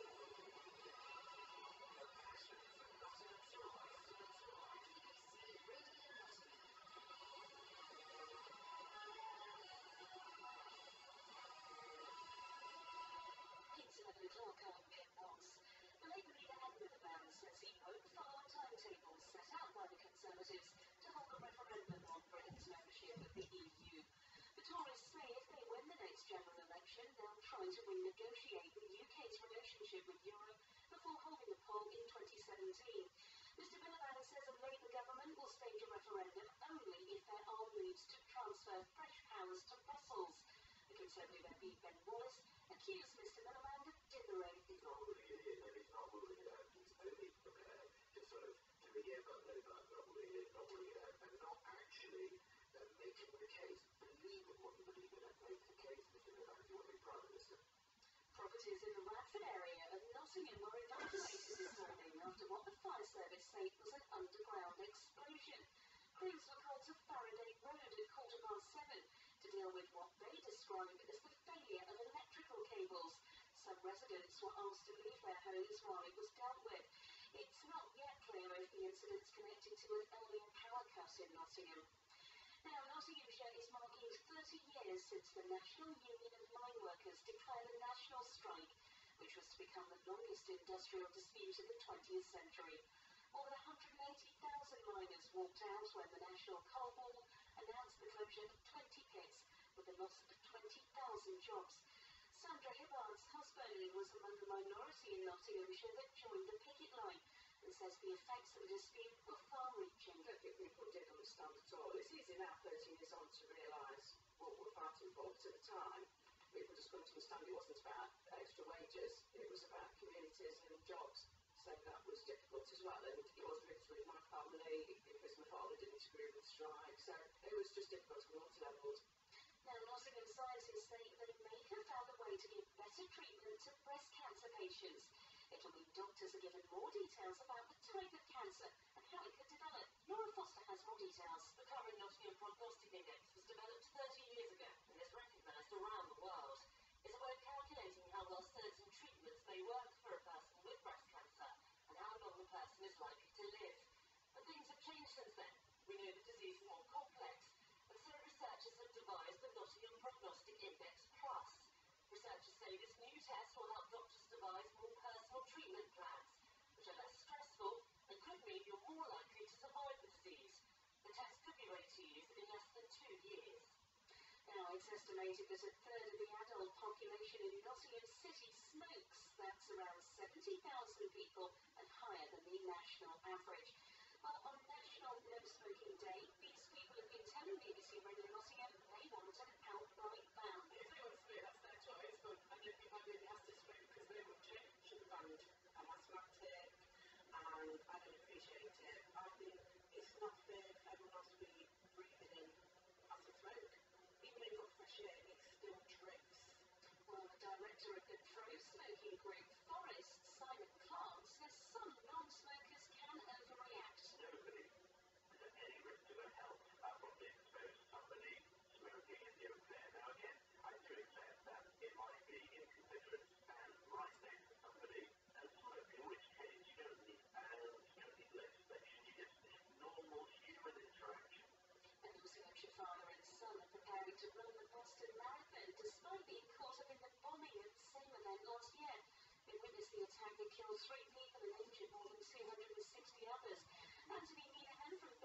It's 11 o'clock, I'm Ben Watts. The Labour leader Edward Van says he won't follow a timetable set out by the Conservatives to hold a referendum on Britain's membership of the EU. The Tories say if they win the next general election, they'll try to renegotiate the UK's relationship with Europe before holding a poll in 2017. Mr Miliband says a Labour government will stage a referendum only if there are moves to transfer fresh powers to Brussels. The Conservative MP Ben Wallace accused Mr Miliband of dithering. He's not ruling it in, and he's not ruling it out. He's only prepared to sort of do a yeah, but no, but not ruling it in, not ruling it out, and not actually making the case. Believe in what you believe in and make the case, Mr Miliband, if you want to be Prime Minister. Properties in the Radford area of Nottingham were evacuated this morning after what the fire service say was an underground explosion. Crews were called to Faraday Road at 7:15 to deal with what they described as the failure of electrical cables. Some residents were asked to leave their homes while it was dealt with. It's not yet clear if the incident's connected to an earlier power cut in Nottingham. Now, Nottinghamshire is marking 30 years since the National Union of Mine Workers declared a national strike, which was to become the longest industrial dispute of the 20th century. More than 180,000 miners walked out when the National Coal Board announced the closure of 20 pits, with the loss of 20,000 jobs. Sandra Hibbard's husband was among the minority in Nottinghamshire that joined the picket line and says the effects of the dispute were far-reaching. I don't think people did understand at all. It's easy now, 30 years on, to realise what we're fighting for. But at the time, people just couldn't understand it wasn't about extra wages, it was about communities and jobs. So that was difficult as well, and it was literally my family, because my father didn't agree with the strike, so it was just difficult on lots of levels. Now, Nottingham scientists say they may have found a way to give better treatment to breast cancer patients. It'll mean doctors are given more details about the type of cancer and how it could develop. Laura Foster has more details. The current Nottingham Prognostic Index was developed 30 years ago and is recognised around the world. It's a way of calculating how well certain treatments may work for a person with breast cancer and how long the person is likely to live. But things have changed since then. We know the disease is more complex, and so researchers have devised the Nottingham Prognostic Index Plus. Researchers say this new test will help doctors devise more personal treatment plans, which are less stressful and could mean you're more likely to survive the disease. The test could be ready to use in less than 2 years. Now, it's estimated that a third of the adult population in Nottingham City smokes. That's around 70,000 people and higher than the national average. Well, on National No Smoking Day, these people have been telling BBC Radio Nottingham they want an outright ban. If they want to smoke, that's their choice, but I don't think my baby has to smoke because they would change the band. I'm asthmatic and I don't appreciate it. I think it's not fair for everyone else to be breathing in as a smoke. Even though you've got fresh air, it still drips. Well, the director of the pro-smoking group Forest, Simon Clark, says some non-smokers can overreact. Nobody has any risk to their health from being exposed to somebody smoking in the open air. Now again, I do accept that it might be inconsiderate and life-saving for somebody and smoke, in which case you don't need bans, you don't need legislation, you just need normal human interaction. And Nottinghamshire father and son are preparing to run the Boston Marathon despite being caught up in the bombing at the same event last year. They witnessed the attack that killed 3 people and injured more than 260 others. Anthony Minahan from Bingham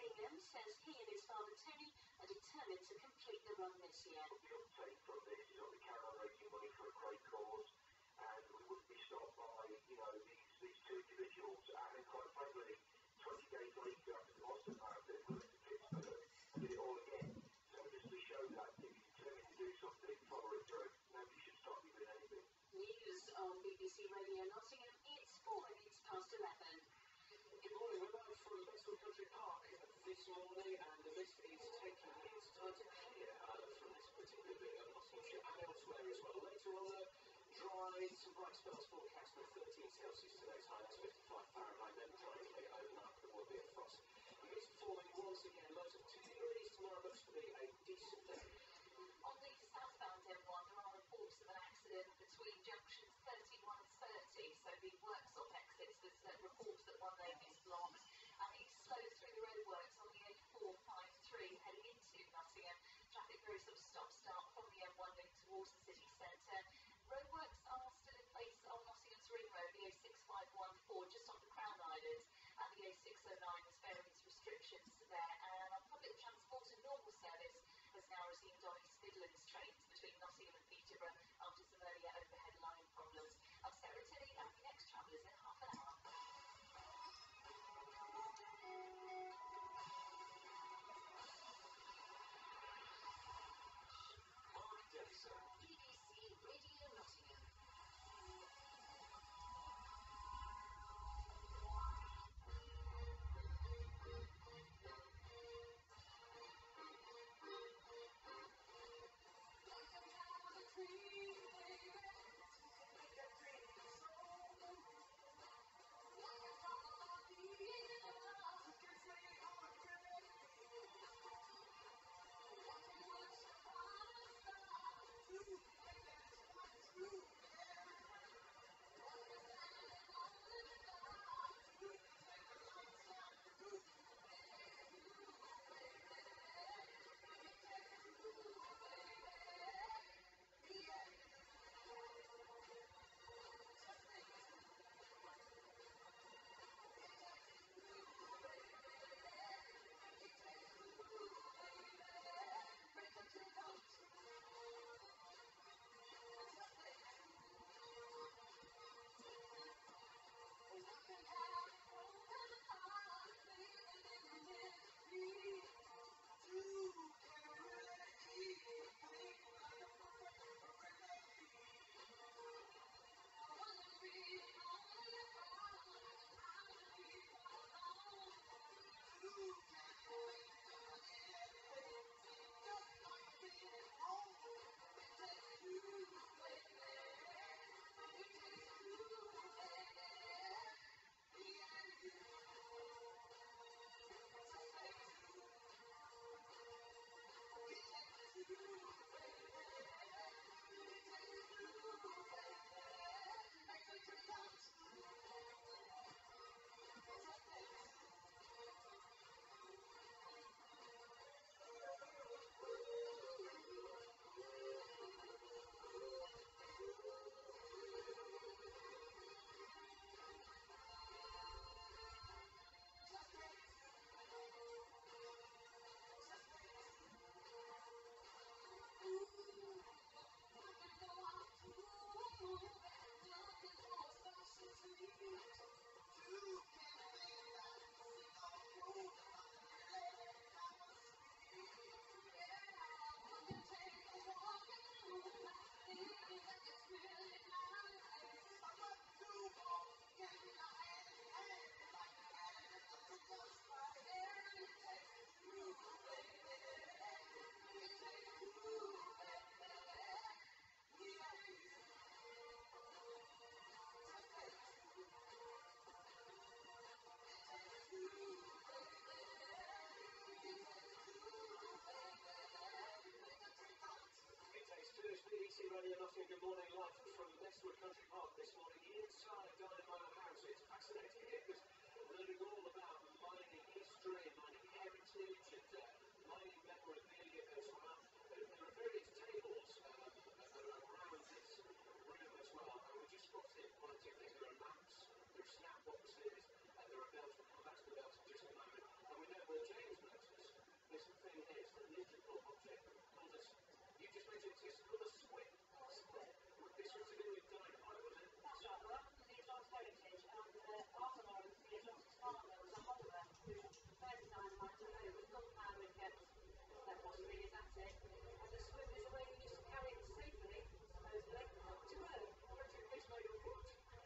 says he and his father Tony are determined to complete the run this year. The uptake from this is obviously carry on raising money for a great cause, and we wouldn't be stopped by, these two individuals. And quite frankly, 20 days later after the Boston Marathon, we went to Pittsburgh and did it all again. So just to show that if you're determined to do something, follow it through. Nobody should stop you doing anything. News on BBC Radio Nottingham. It's 4 minutes past 11. Good morning, we're live from Westwood Country Park this morning, and the mist is taking its time to clear from this particular bit of Nottinghamshire and elsewhere as well. Later on, dry, some bright spells forecast with 13 Celsius today's high, that's 55 Fahrenheit, then dry and clear overnight, there will be a frost. Mist falling once again, lows of 2 degrees, tomorrow looks to be a decent day. On the southbound M1, there are reports of an accident between junctions 31 and 30, so the workshop exits. There's reports that one lane is blocked, and it slows through the roadworks on the A453 heading into Nottingham. Traffic very sort of stop-start from the M1 going towards the city centre. Roadworks are still in place on Nottingham's Ring Road, the A6514, just off the Crown Island, and the A609 has various restrictions there. And on public transport, a normal service has now resumed on East Midlands trains between Nottingham and Peterborough after some earlier overhead line problems. I'm Sarah Tilley, and the next travel is in half an hour. Mark Dennison. BBC Radio Nottingham. BBC Radio Nottingham, good morning, live from Westwood Country Park this morning, inside Dynamo House. It's fascinating here because learning all about mining history, mining heritage, and mining memorabilia as well. There are various tables around this room as well, and we just spotted one or two things. There are maps, there are snap boxes, and there are belts. We'll come back to the belts in just a moment. And we know where James' belts are This is called a squib. Squib. This was to do with dynamite, was it? That's right, well, up in the Exotic Heritage, and after Lawrence, the exotic farmer was a holder who prepared the dynamite to load it with gunpowder and kept their possibly is at it. And the squib is a way you used to carry it safely, supposedly, to earn. It's made of wood.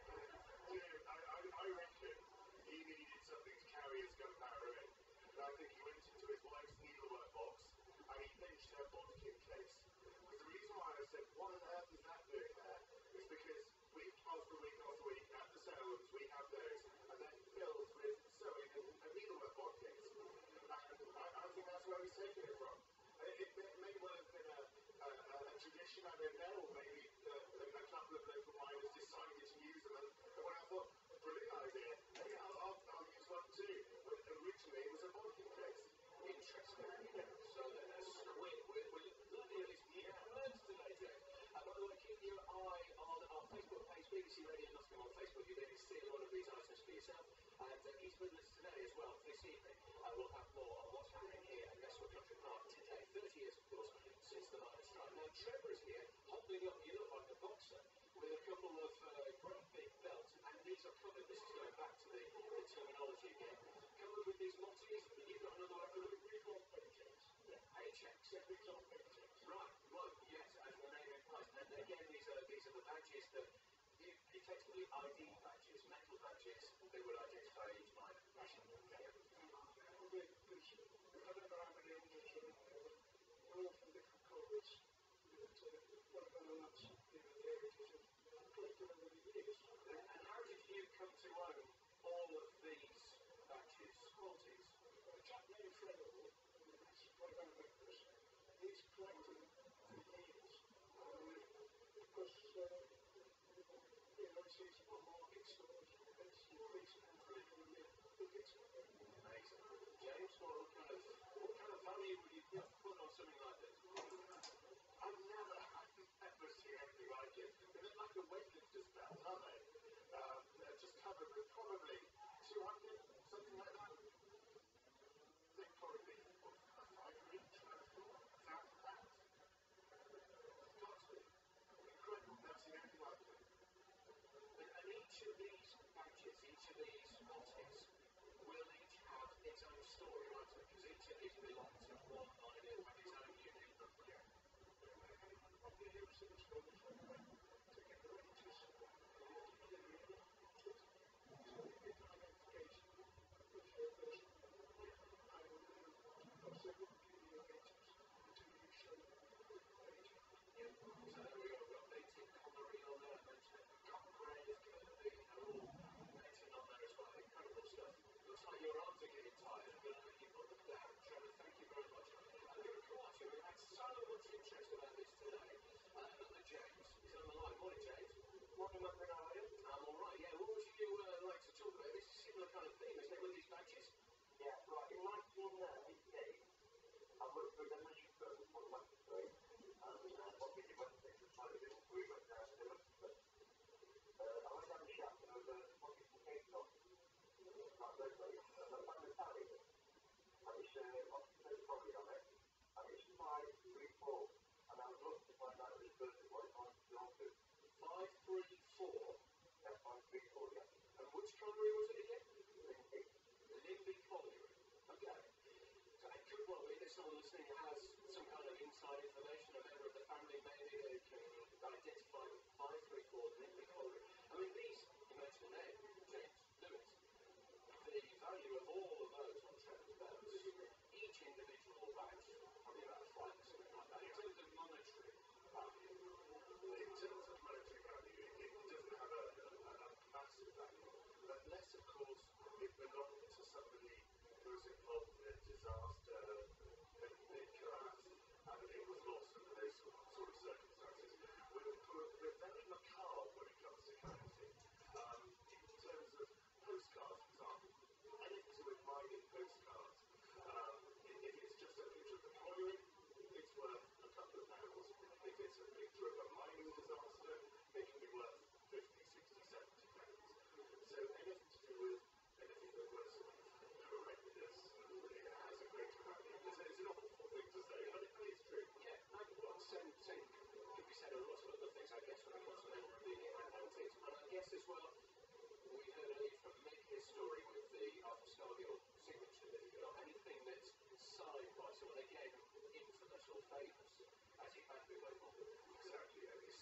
I reckon he needed something to carry his gunpowder in. And I think he went into his wife's needlework box and he pinched her bodkin case. Because the reason why I said, what on earth is that doing there? Is because week after week after week at the sales we have those and they're filled with sewing and needlework bodkins. And I think that's where he's taking it from. It may well have been a tradition, I don't know, or maybe a couple of local miners decided to use them. And when I thought, brilliant idea, hey, I'll use one too. But originally it was a bodkin case. Interesting. So a squib. We're learning at least new words today, Jake. By the way, keep your eye on our Facebook page, BBC Radio Nottingham on Facebook. You'll be able to see a lot of these items for yourself. And East Midlands today as well, this evening. We'll have more on what's happening here at Westwood Country Park today. 30 years, of course, since the miners' strike. Now, Trevor is here, holding up, you look like a boxer, with a couple of great big belts. And these are covered, this is going back to the terminology again, covered with these mottos. And you've got another one for the Recall paychecks. paychecks. Yeah, recall paychecks. Right, well, yes, as the name implies. And again, these are the badges that effectively ID badges, metal badges, they would identify each miner. Yeah. Because I don't know how many engines are in there, but they're all from different colours. One of the lads the other day, he said, I've collected over the years. And how did you come to own all of these badges, qualities? A chap named Fredo, who's one of our members, he's collected for years. Because, it's on markets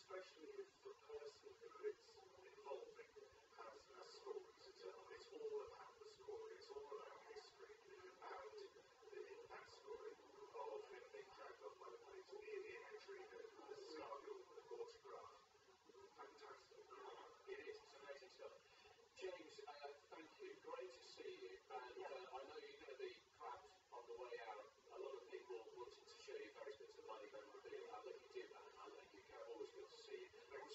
especially if the person who it's involving has a story to tell. It's all about the story. It's all about history. And in that story of him being dragged off by the police, the imagery, the style, the autograph, fantastic. It is. It's amazing stuff. James, thank you. Great to see you. And I know you're going to be cramped on the way out. A lot of people wanted to show you various bits of money memorabilia. I'll let you do that. I'll let you go. Always good to see you.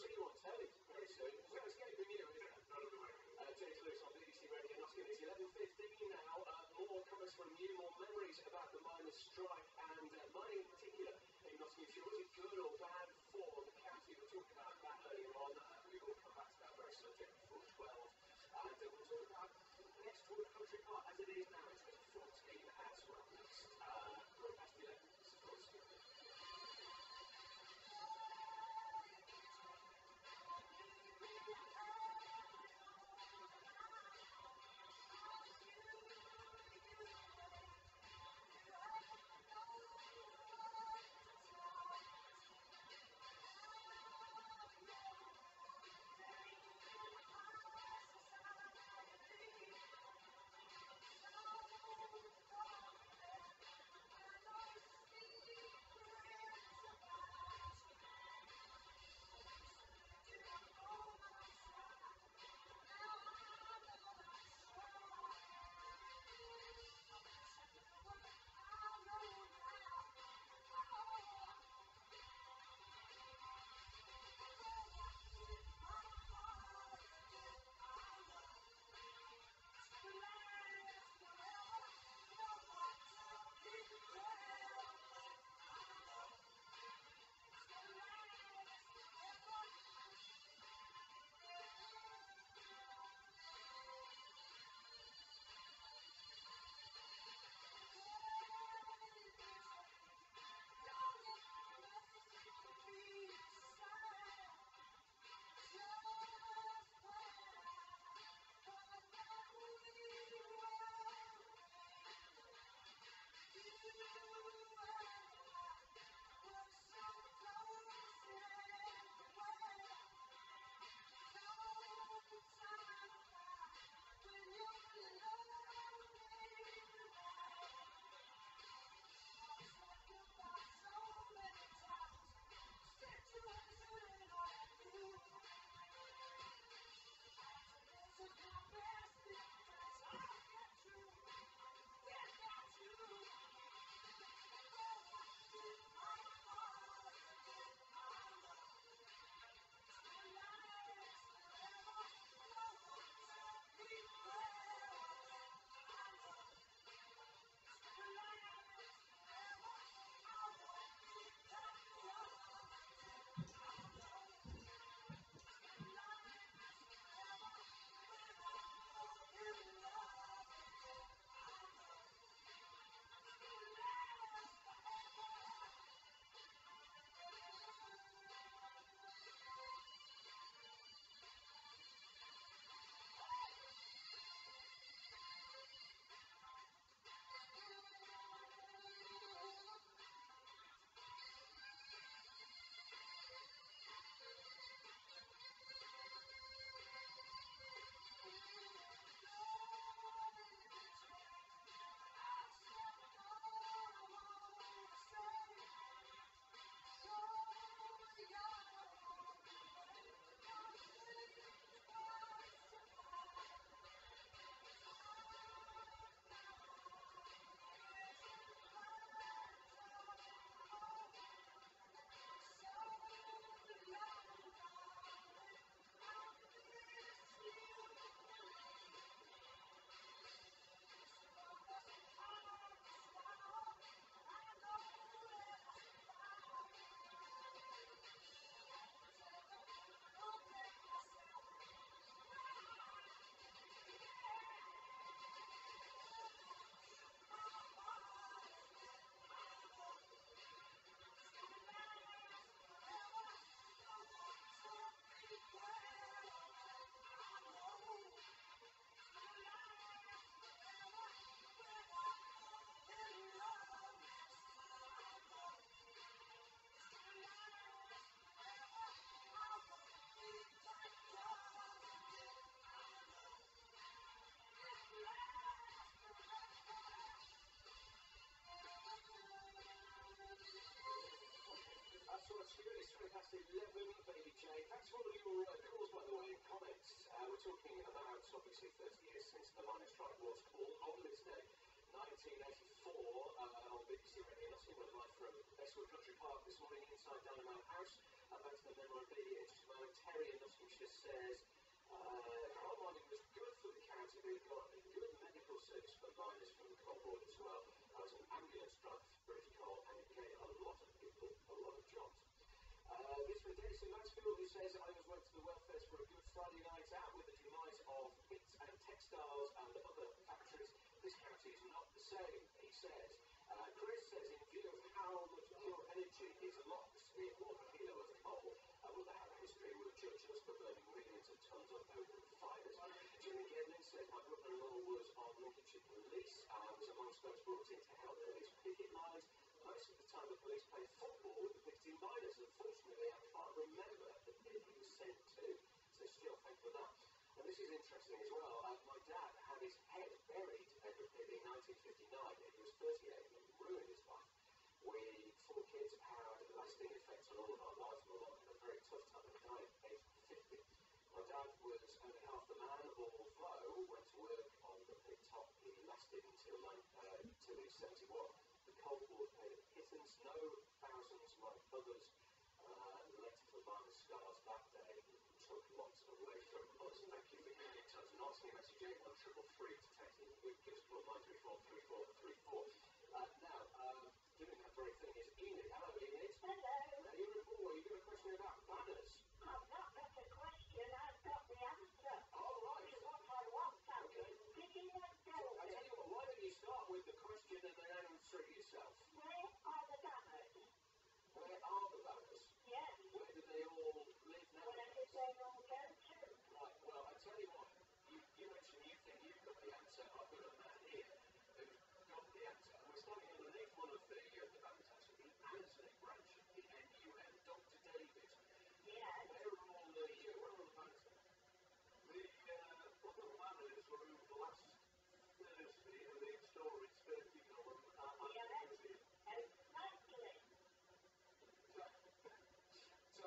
past 11, Baby J. Thanks for all of your calls, by the way, and comments. We're talking about, obviously, 30 years since the miners' strike was called on this day, 1984, on BBC Radio Nottingham, live from Westwood Country Park this morning, inside Dynamite House. Back to the memorabilia in just a moment. Terry in Nottinghamshire says, coal mining was good for the county. They got a good medical service for miners from the coal board as well. I was an ambulance driver for British Coal, and it gave a lot of people a lot of jobs. This from Dennis in Mansfield, who says, I always went to the welfares for a good Friday night out. With the demise of bits and textiles and other factories, this county is not the same, he says. Chris says, in view of how much pure energy is lost in 1 kilo of coal, I wonder how history would judge us for burning millions of tons of open fires. Jimmy Gedlin says, my brother-in-law was on Lincolnshire Police and was amongst those brought in to help police picket lines. Most of the time the police play football with the picketing miners. Unfortunately, I can't remember the bit he was sent to. So still, thank you for that. And this is interesting as well. My dad had his head buried in 1959. He was 38 and ruined his life. We, 4 kids, had lasting effects on all of our lives. We were in a very tough time of died at age 50. My dad was only half the man, although went to work on the big top. He lasted until he was 71. The coal board paid a pittance, no thousands like others. Left for minor scars that day, took lots away from us. Thank you for giving it to us. Nottingham message 81333 to text in. Give us a call 9343434. Now, doing that very thing is Enid. Hello, Enid. Hello. Now, you're a boy. You've got a question about banners. I've not got a question, I've got the answer. All right. To what I want, Okay. Did you not tell I me? tell you what, why don't you start with the question and then answer it yourself? Where are the banners? Where are the banners? Yes. Where do they all live now? Where did they all go to? Right, well, I tell you what, you mentioned you think you've got the answer. I've got a man here who's got the answer. And we're standing underneath one of the banners, actually, the Anthony branch, the NUN, Dr. David. Yes. Where are all the banners? The other banners were moved last Thursday, and they installed its 13 of them at the museum. Exactly. So,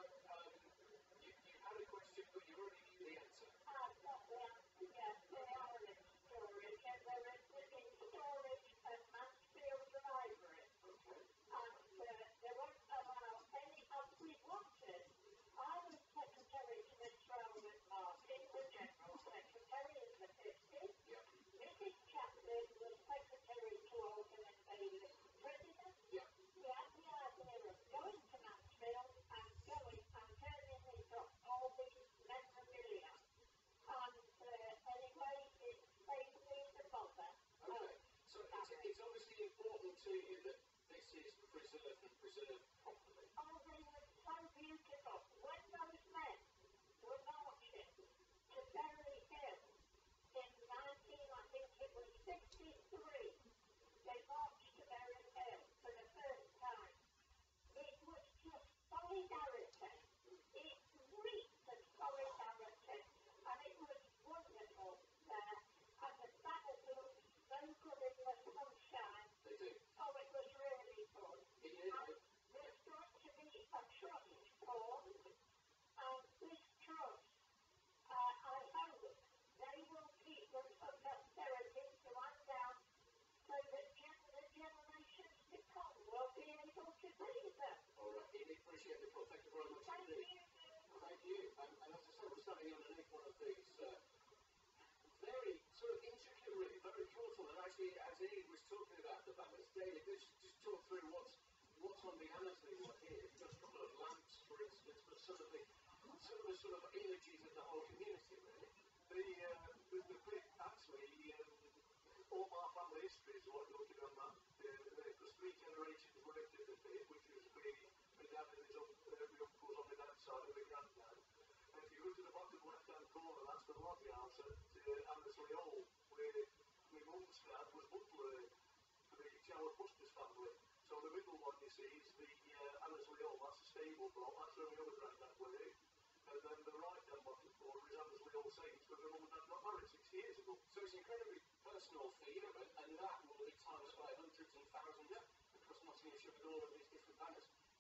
you had a question, but you already knew the answer. I've got the answer, yes. They are in storage, and they're in storage at Mansfield Library. Okay. And they won't allow any of we wanted. I was secretary to Miss Rowland Martin, the general secretary in the 50s. Yeah. Mrs. Chaplin was secretary to Alton and Bailey, president. Yeah. We had the idea of going to Mansfield and turning this up, all these memorabilia. And anyway, it saved me the bother. Okay. So it's obviously important to you that this is preserved and preserved properly. Oh, they were so beautiful. When those men were marching to Berry Hill in 19, I think it was 63, they marched to Berry Hill for the first time. It was just solidarity. It reeked of solidarity, and it was wonderful there. And the banners looked so good in the sunshine. They do. Oh, it was really good. It is. And there's going to be a trust formed, and this trust, I hope they will keep them for posterity to hand down so that the generations to come will be able to see them. All right. Enid, appreciate the call. Thank you very much Thank indeed. you. Thank you. And as I said, we're standing underneath one of these very sort of intricate, really, very colourful. And actually, as Enid was talking about the banners, David, just talk through what's on the Annesley one here. You've got a couple of lamps, for instance, but some of the sort of images of the whole community, really. The bit, actually, all my family history is what you're looking on that. There's 3 generations worked in the bit, which was my dad and his uncles on my dad's side and my granddad. And if you go to the bottom left-hand corner, that's the lodge house at Annesley Hall, where my mum's dad was butler for the Howard Buster's family. So the middle one, you see, is the Annesley Hall, that's the stable block, that's where my other granddad worked. And then the right-hand bottom corner is Annesley Hall Saints, where my mum and dad got married 60 years ago. So it's incredibly personal for you, and that will be times by hundreds and thousands across Nottinghamshire with all of these different banners. Interesting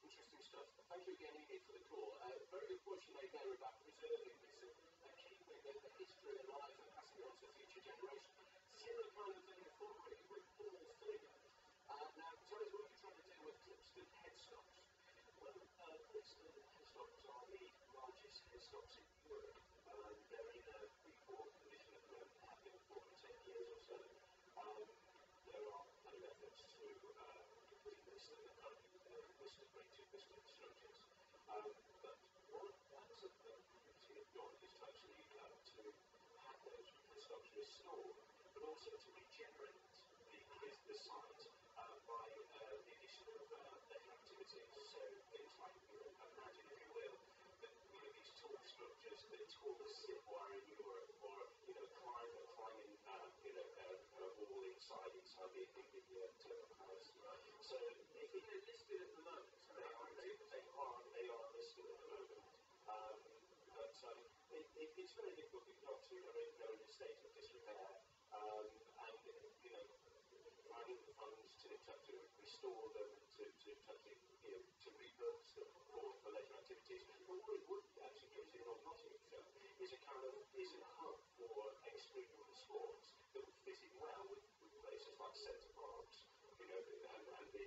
stuff. Thank you again, Amy, for the call. Very good point you made there about preserving this and keeping the history alive and passing it on to future generations. Similar kind of thing before, really, with Paul Fig. Now, tell us what you're trying to do with Clipston headstocks. Well, Clipston headstocks are the largest headstocks in Europe. They're in a pre-war condition at the moment, have been for 10 years or so. There are kind of efforts to relist them and kind of list of great listed structures. But one of the plans that the community have got is to actually to have those headstocks restored, but also to regenerate the site by the addition of leisure activities. So things like, imagine if you will, that these tall structures, the tallest zip wire in Europe, or climbing a wall inside the terminal house. So If they're listed at the moment, they are listed at the moment. But it's very difficult because obviously they're in a state of disrepair, and finding the funds to restore them, to repurpose them for leisure activities. But what it would actually give us in North Nottinghamshire is a hub for extreme sports that would fit in well with places like Centre Parks, and the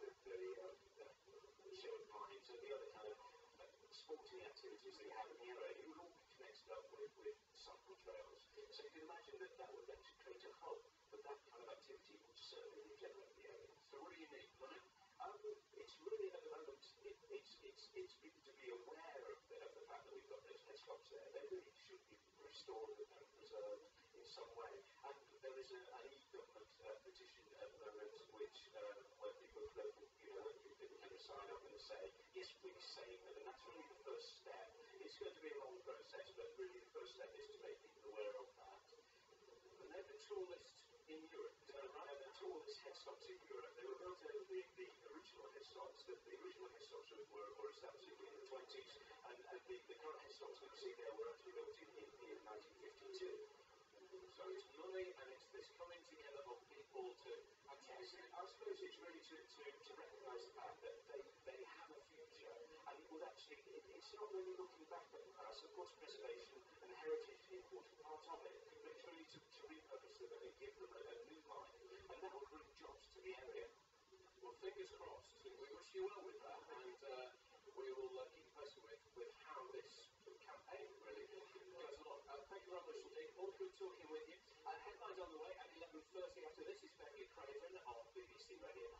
Sherwood Pines and the other kind of sporting activities that you have in the area. It would all be connected up with cycle trails. So you can imagine that would actually create a hub, but that kind of activity would certainly regenerate the area. so what do you need? Money? It's really at the moment, it's people to be aware of the fact that we've got those headstocks there. They really should be restored and preserved in some way. And there is an e-government petition at the moment where people can sign up and say, yes, please save them. And that's really the first step. It's going to be a long process, but really the first step is to make people aware of that. And they're the tallest in Europe, is that right? They're the tallest headstocks in Europe. They were built over the original headstocks. The original headstocks were established in the 20s, and the current headstocks that you see there were actually built in 1952. So it's money and it's this coming together of people to Yes, I suppose it's really to recognise the fact that they have a future, and it would actually, it's not really looking back at the past. Of course, preservation and heritage is an important part of it, but it's really to repurpose them and give them a new life, and that will bring jobs to the area. Well, fingers crossed. We wish you well with that, and we will keep you posted with how this campaign really goes along. Thank you very much indeed, Paul. Good talking with you. Headlines on the way at 11:30 after this is Becky Craven on BBC Radio.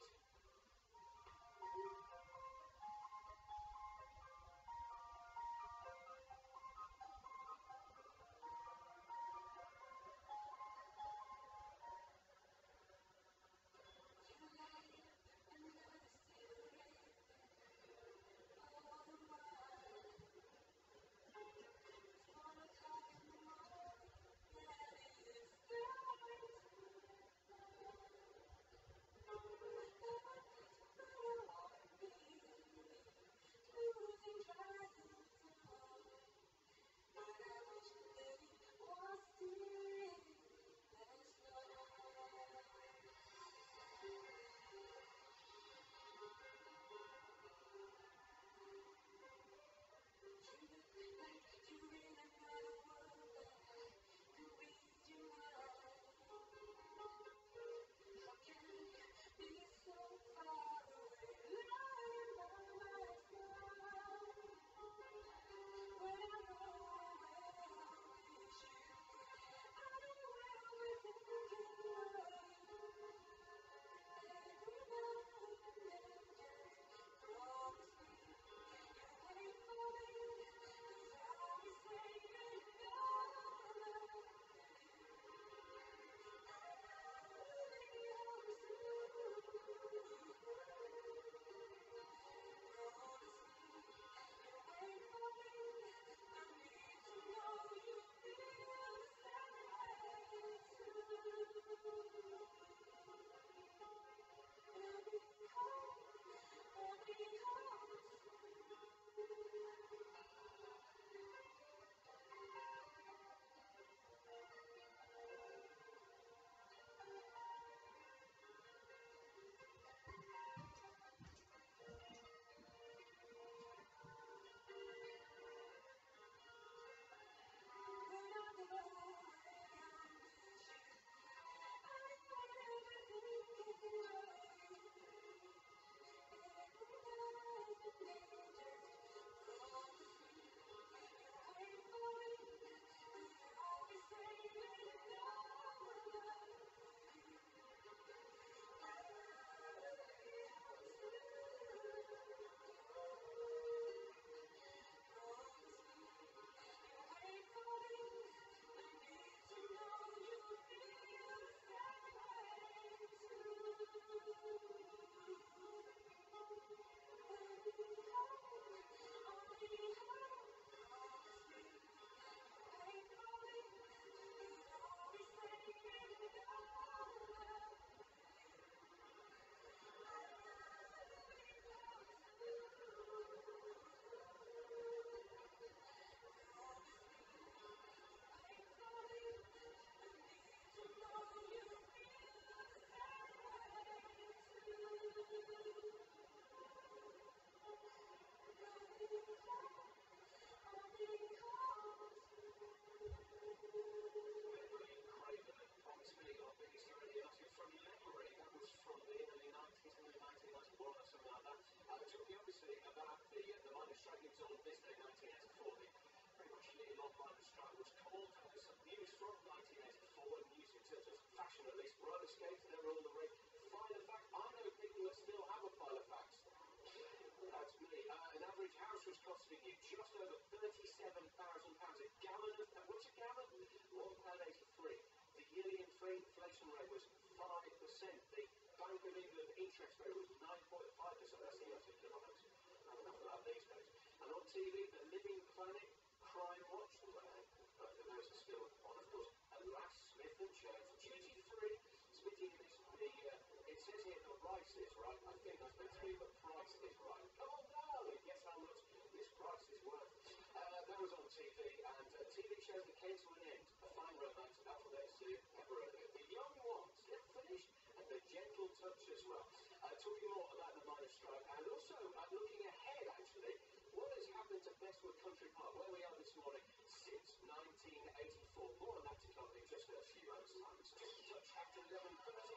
costing you just over £37,000 a gallon of petrol. What's a gallon? £1.83. The yearly inflation rate was 5%. The Bank of England interest rate was 9.5%. That's the other thing, right? Enough of that these days. And on TV, The Living Planet, Crime Watch, those are still on, of course. Alas, Smith and Jones, duty free. Smithy, it says here the price is right. I think that's meant to be the price is right. Come on now, and guess how much this price is worth. That was on TV, and TV shows that came to an end. A fine romance, Alphabet Soup, Pepperoni. The Young Ones, never finished, and The Gentle Touch as well. Talking more about the miners' strike, and also looking ahead, actually, what has happened to Bestwood Country Park, where we are this morning, since 1984. More on that to come in just a few hours' time. It's Gentle Touch after 11:30.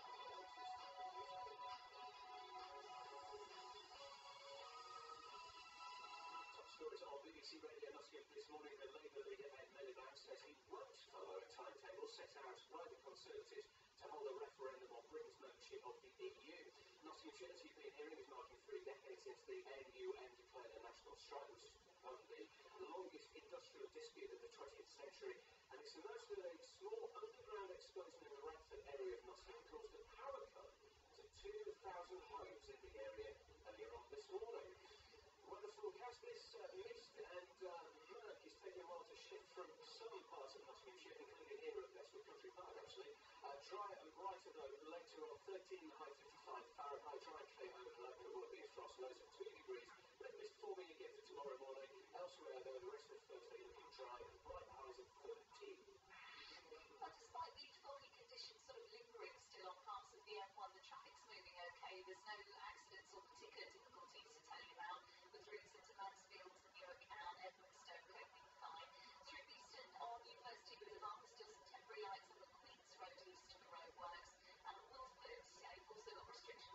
Stories on BBC Radio Nottingham this morning. The Labour leader Ed Miliband says he won't follow a timetable set out by the Conservatives to hold a referendum on Britain's membership of the EU. Nottinghamshire, as you've been hearing, is marking 3 decades since the NUM declared a national strike, which is one of the longest industrial dispute of the 20th century. And it's emerged that a small underground explosion in the Radford area of Nottingham caused a power cut to 2,000 homes in the area earlier on this morning. Weather forecast, this mist and murk is taking a while to shift from some parts of Nottinghamshire, including here at Bestwood Country Park, actually. Dry and brighter though, later on 13, high 55 Fahrenheit, dry and clear overnight, there will be a frost, lows of 2 degrees. Let mist forming again for tomorrow morning. Elsewhere though, the rest of Thursday looking dry and bright highs of 13. Despite the foggy conditions sort of lingering still on parts of the M1, the traffic's moving okay. There's no accidents or particular difficulties to tell you about. With routes into Mansfield, Newark and Edmonstone coping fine. Through Beeston on University Road, there's still some temporary lights on the Queen's Road East to the roadworks. And on Wilford, you've also got restrictions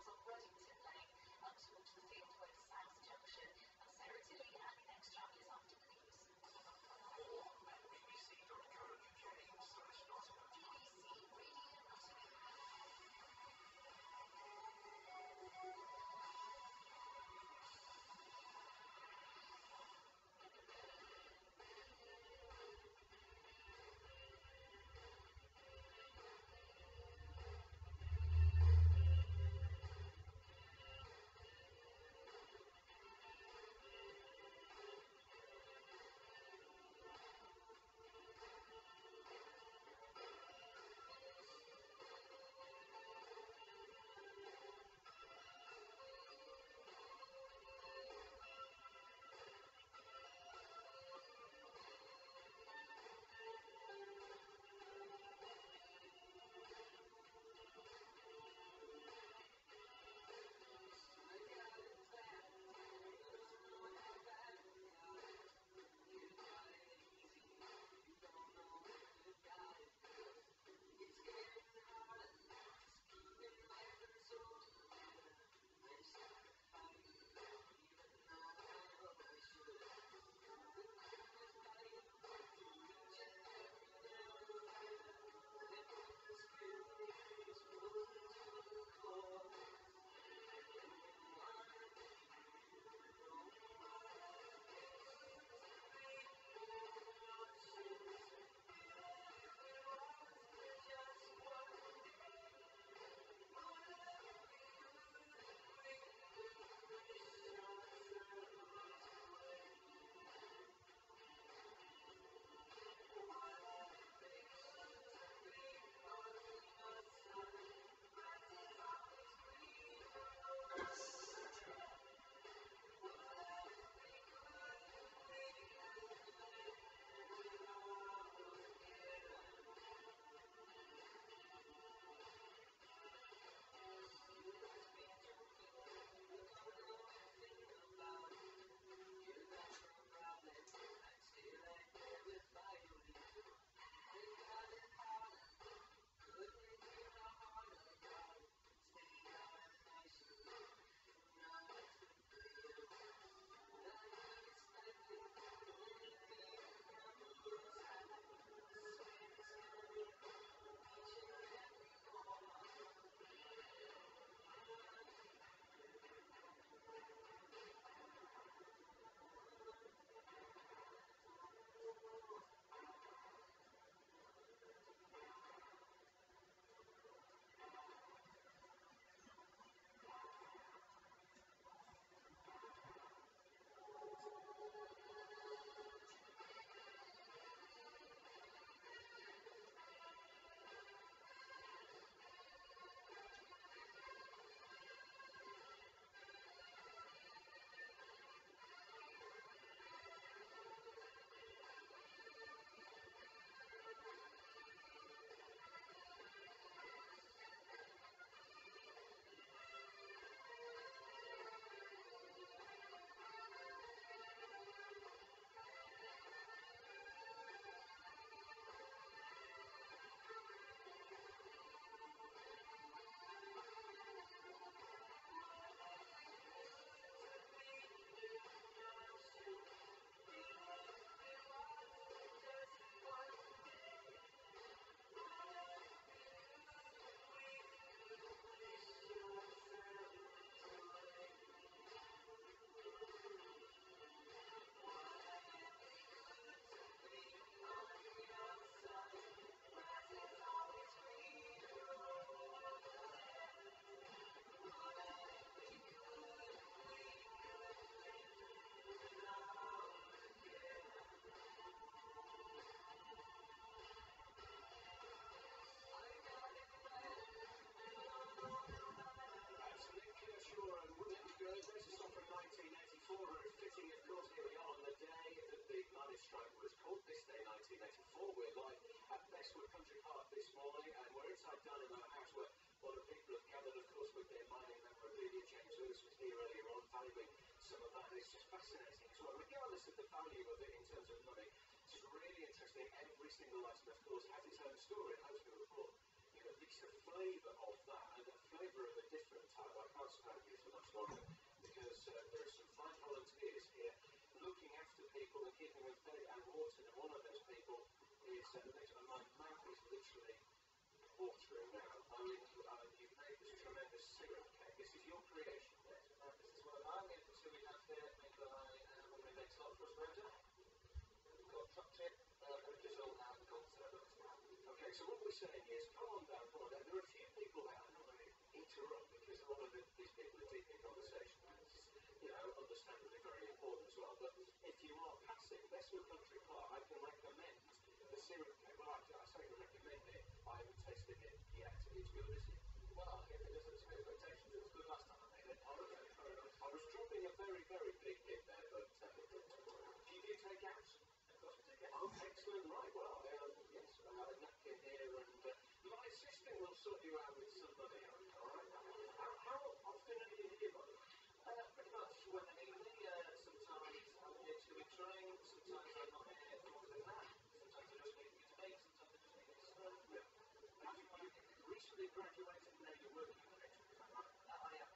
some of that, and it's just fascinating as well. Regardless of the value of it in terms of money, it's just really interesting. Every single item, of course, has its own story, and hopefully we'll get at least a flavour of that, and a flavour of a different type. I can't stand you for much longer, because there are some fine volunteers here looking after people and keeping them fed and watered, and one of those people is, my mouth is literally watering now. I mean, you've made this tremendous syrup cake. This is your creation, yes? This is one of mine. So we have here made by one of my mates, Lot Cross Roger. We've got chocolate, drizzle, and gold syrup. Okay, so what we're saying is, come on down, come on down. There are a few people there. I'm not going to interrupt because a lot of these people are deep in conversation. It's, understandably very important as well. But if you are passing Westwood Country Park, I can recommend the syrup cake. Well, I say recommend it. I haven't tasted it yet. It's good, isn't it? Well, if it doesn't to expectations, it was good last time I made it. Oh, okay, fair enough. I was dropping a very, very big hit there, but do you do take outs? Of course we take it. Oh, excellent. Right, well, yes, I have a napkin here, and my assistant will sort you out with some money, all right? How often are you here, by the way? Pretty much when they need me. Sometimes I'm here to train, sometimes I'm not here for longer than that. Sometimes I just need you to make, sometimes I just need you to serve. Yeah. Now, you recently graduated, and now you're working on it, is that right? I am.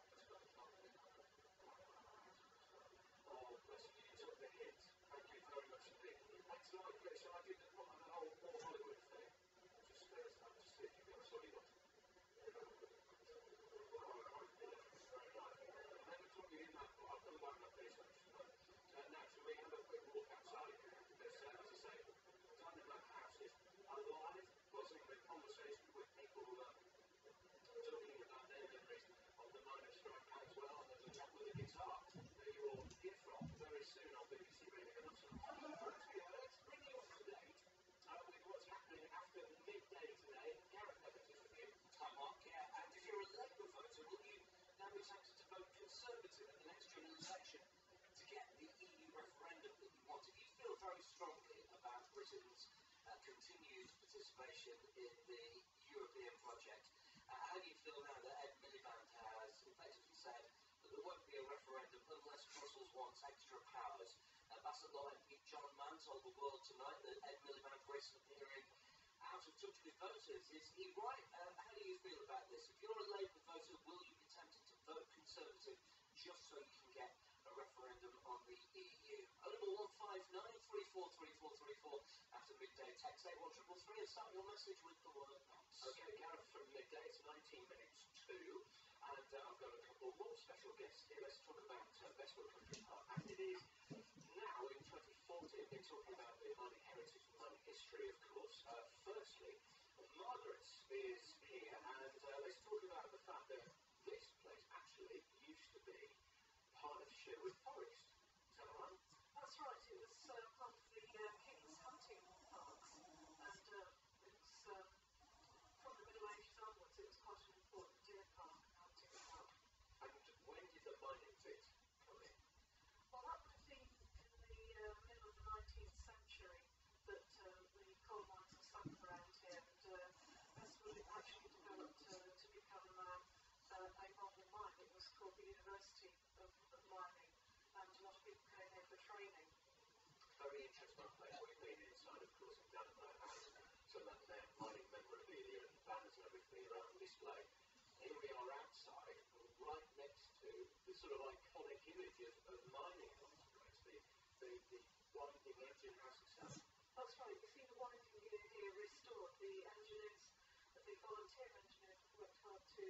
Oh, bless you, you took the hit. Thank you very much indeed. That's like, so I did the whole more Hollywood thing. Just see if you can sort it out. Very nice. Let me talk you in that, I'll come back and finish that. Now, shall we have a quick walk outside? Because, as I say, Dynamite House is alive, buzzing with conversation with people talking about their memories of the miners' strike as well. And there's a chap with a guitar that you will hear from very soon on BBC Radio. And also, let's bring you up to date with what's happening after midday today. Gareth Evans is with you. Hi, Mark. Yeah, and if you're a Labour voter, will you now be tempted to vote Conservative at the next general election to get the EU referendum that you want? If you feel very strongly about Britain's continued participation in the European project, how do you feel now that Ed Miliband has effectively said that there won't be a referendum unless Brussels wants extra powers? Bassett Law MP John Mann told the world tonight that Ed Miliband risks appearing out of touch with voters. Is he right? How do you feel about this? If you're a Labour voter, will you be tempted to vote Conservative just so you can get a referendum on the EU? 01593434434 after midday. Text 81333 and start your message with the word "nuts." Okay, Gareth, from midday, it's 19 minutes to, and I've got a couple more special guests here. Let's talk about Westwood Country Park, as it is now in 2014. We're talking about the mining heritage and mining history, of course. Firstly, Margaret is here, and let's talk about the fact that this place actually used to be part of Sherwood Forest. Is that right? That's right. It was part of the King's hunting parks, and it was from the Middle Ages onwards. It was quite an important deer park, hunting park. And when did the mining bit come in? Well, that would have been in the middle of the 19th century that the coal mines were sunk around here, and Westwood actually developed to become a modern mine. It was called the University of Mining, and a lot of people came here for training. Very interesting place. We've been inside, of course, and down at my house. Some of that mining memorabilia and banners and everything are on display. Here we are outside, right next to the sort of iconic image of mining consequence, the winding engine house itself. That's right. You see the winding gear here restored. The engineers, the volunteer engineers, worked hard to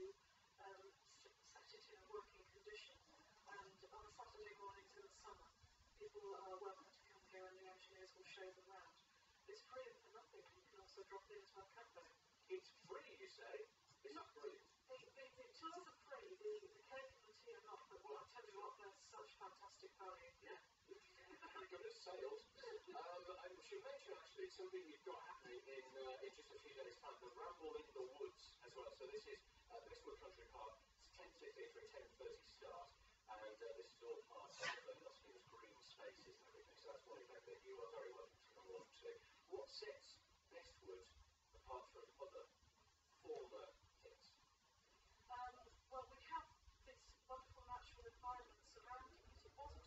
set it in a working condition. And on Saturday mornings in the summer, people are welcome to come here and the engineers will show them around. It's free and for nothing. You can also drop into our cafe. It's free, you say? It's not brilliant. The tours are free. The cake and the tea are not, but I'll tell you what, there's such fantastic value. Yeah. Very good at sales. I should mention actually something you've got happening in just a few days' time, the Ramble in the Woods as well. So this is Westwood Country Park. It's 10:50 for a 10:30 start, and this is all part of Nottingham's green spaces and everything. So that's one event that you are very welcome to come along to. What sets Westwood apart from other former hits? Well, we have this wonderful natural environment surrounding it. It wasn't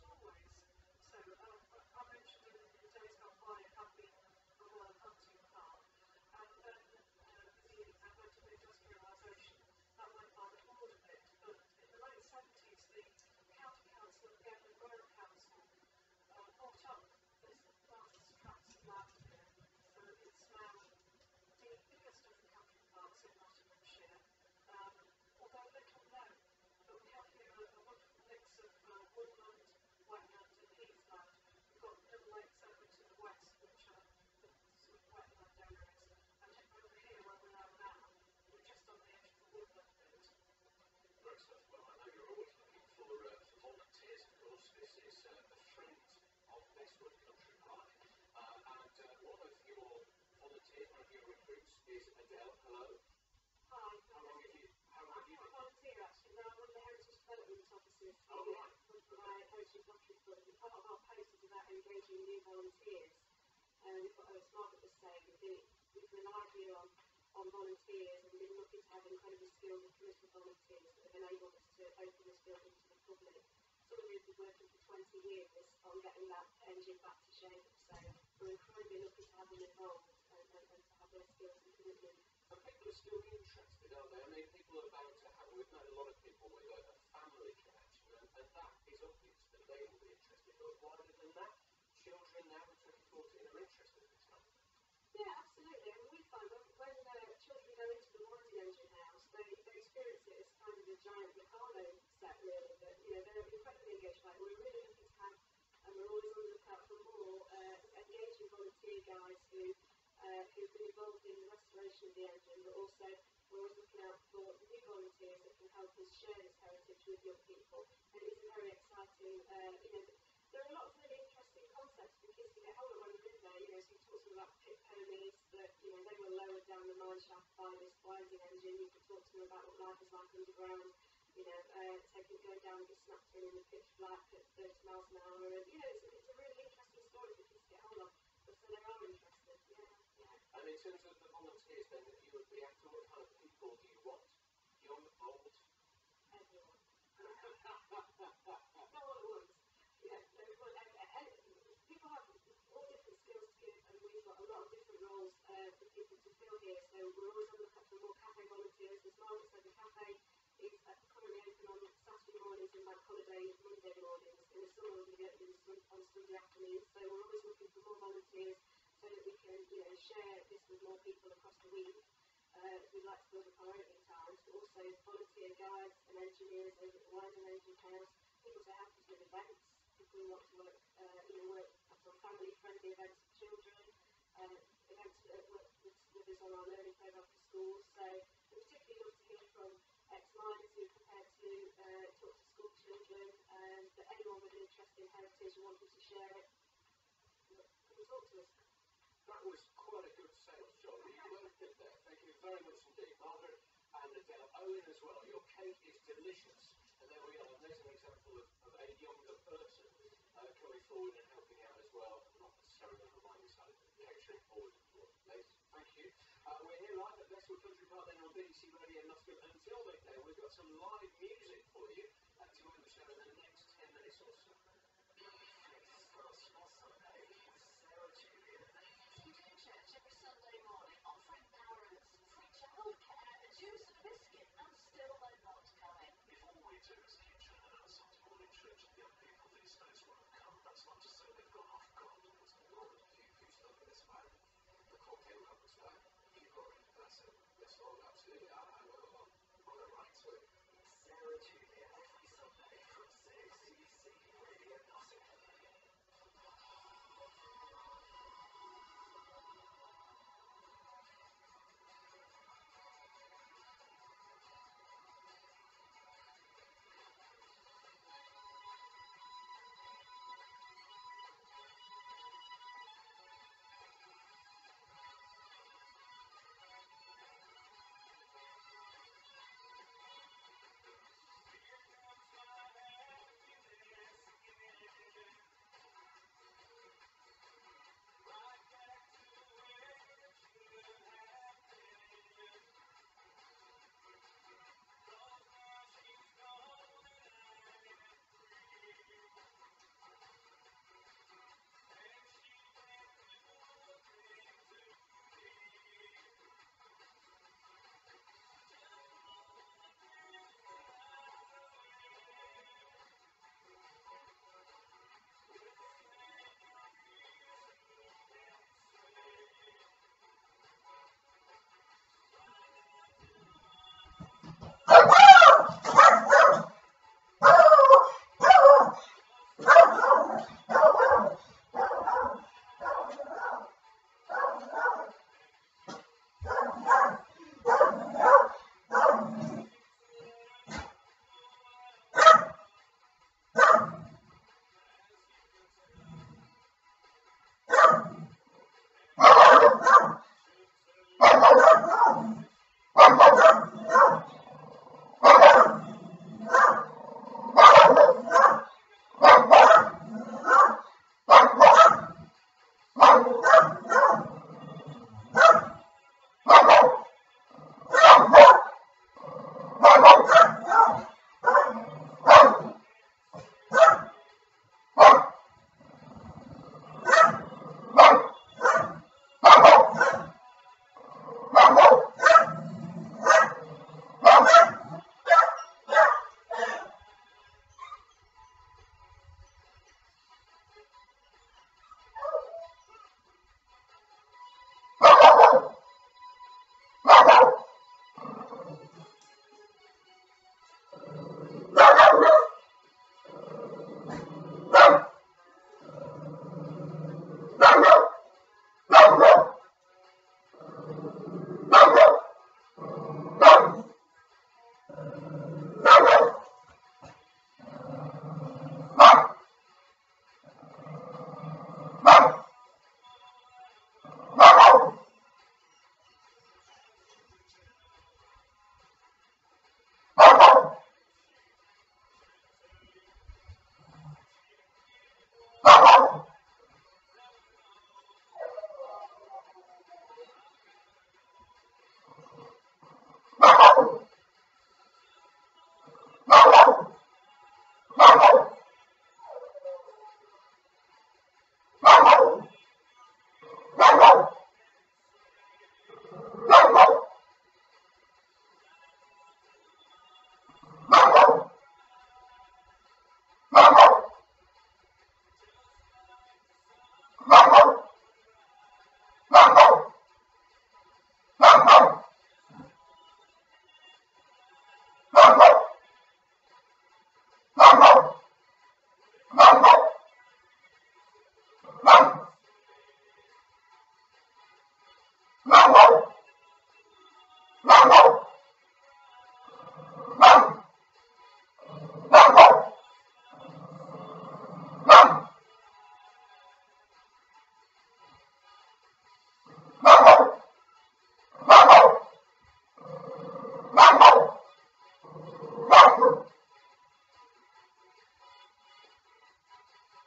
is Adele. Hello. Hi. How long have you I'm been? not a volunteer actually, but I'm one of the heritage development officers Oh, right. with my heritage lottery fund. And part of our post is about engaging new volunteers. We've got a market was saying we've relied here on volunteers and been looking to have incredibly skilled and committed volunteers that have enabled us to open this building to the public. Some of you have been working for 20 years on getting that engine back to shape, so we're incredibly lucky to have them involved and to have their skills and commitment. And people are still interested, aren't they? I mean, people are bound to have, we've known a lot of people with a family connection, and that is obvious that they will be interested. But wider than that, children now between 14 are interested in this kind of thing. Yeah, absolutely. I mean, we find when children go into the warranty engine house, they experience it as kind of a giant Meccano set, really. But, they're incredibly engaged by it. We're really looking to have, and we're always on the lookout for more engaging volunteer guys who've been involved in the restoration of the engine, but also we're always looking out for new volunteers that can help us share this heritage with young people. And it is a very exciting, there are a lot of really interesting concepts for kids to get hold of when they're in there. So you talk to them about pit ponies, that, they were lowered down the mine shaft by this winding engine. You could talk to them about what life is like underground, going down and get snapped in the pitch black at 30 miles an hour. And, it's a really interesting story for kids to get hold of. But so they are interested, yeah. And in terms of the volunteers then that you would be after, what kind of people do you want? Young, old? Everyone. Not all at once. Yeah, people have all different skills to give, and we've got a lot of different roles for people to fill here. So we're always on the lookout for more cafe volunteers. As Margaret said, the cafe is currently open on Saturday mornings and bank holiday Monday mornings. In the summer, we'll be open on Sunday afternoons. So we're always looking for more volunteers so that we can, share this with more people across the week. We'd like to build up our opening times, but also volunteer guides and engineers over at the Winder Engine House, people to help us with events, people who want to work at some family-friendly events for children, events that work with us on our learning programme for schools. So we particularly love to hear from ex-miners who are prepared to talk to school children, but anyone with an interest in heritage and wanting to share it, come and talk to us. That was quite a good sales job. You both did there. Thank you very much indeed. Margaret and Adele. Owen as well. Your cake is delicious. And there we are. There's an example of a younger person coming forward and helping out as well. Not necessarily on the mining side of the catering board. Thank you. We're here live at Westwood Country Park then on BBC Radio Nottingham until midday. We've got some live music for you to end the show in the next 10 minutes or so. Starts your Sunday with Sarah Julian. You do church every Sunday morning, offering parents free childcare, a juice and a biscuit, and still they're not coming. If all we do is keep churning out Sunday morning church and young people these days won't come, that's not to say they've gone off God. What's going on? Who's helping us out? The cocktail help us out. You got it. That's it. That's all. Absolutely. I will. On the right to it.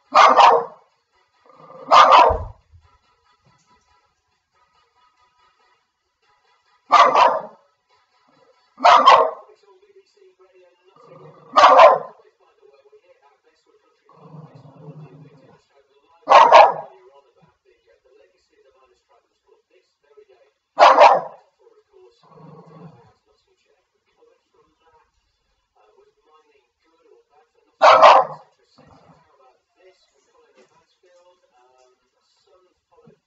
It's on BBC Radio Nottingham. Always, by the way, we're here at Bestwood Country Park. This morning, we did a show live earlier on about the legacy of the Miners' Travellers Club this very day. For, of course, Nottinghamshire. Recovered from that. Was mining good or bad for Nottingham, etc., etc. How about this? We followed the Mansfield. Sun followed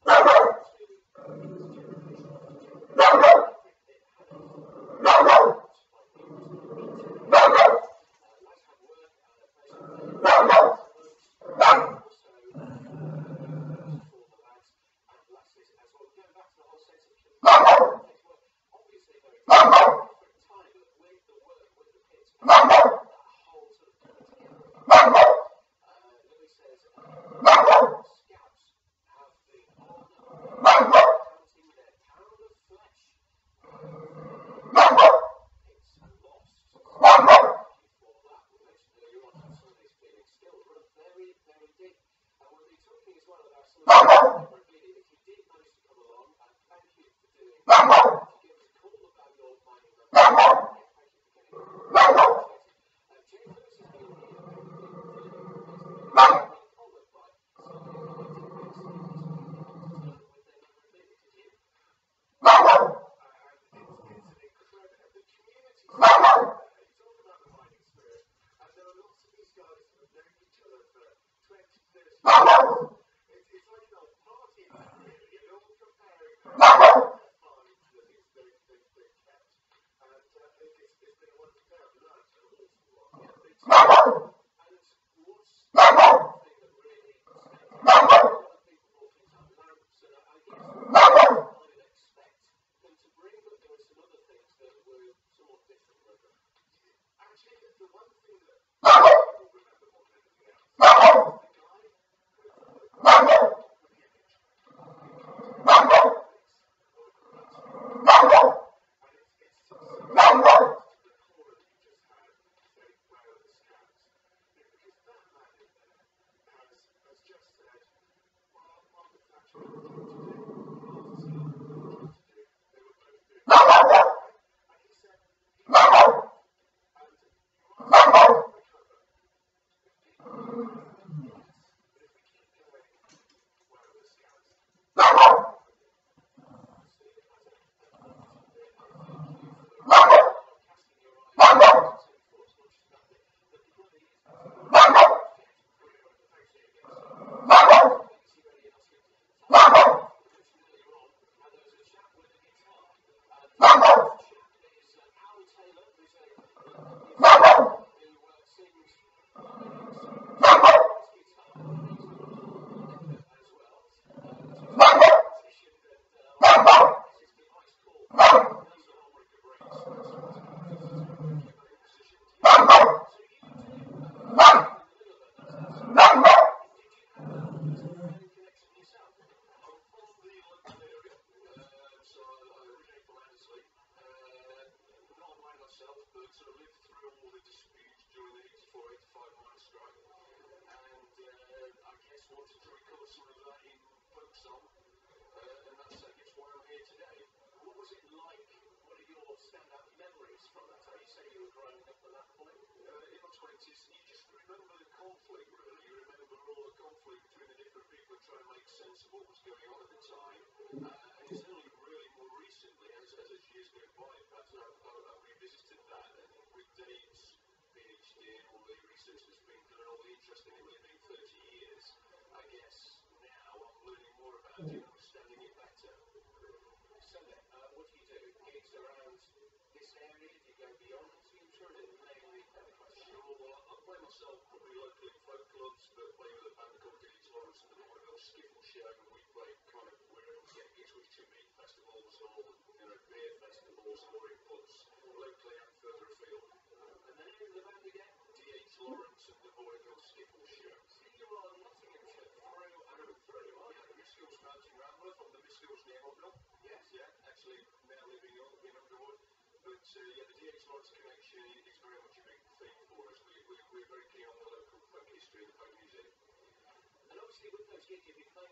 In my 20s, you just remember the conflict, really. You remember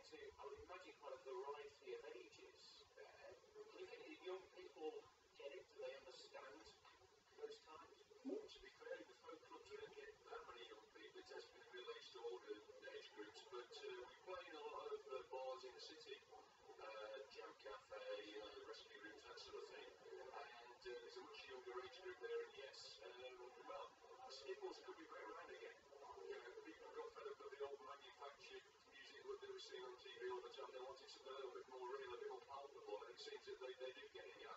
imagine quite a variety of ages there. Do you think young people get it? Do they understand those times? To be fair, the folk clubs don't get that many young people. It tends to be the middle-aged to older age groups. But we play in a lot of bars in the city, jam cafe, rescue rooms, that sort of thing. And there's a much younger age group there. And yes, well, sniffles could be back around again. People got fed up with the old manufactured music that they were seeing on TV all the time. They wanted something a little bit more real, a bit more palpable. And it seems that they do get it, yeah.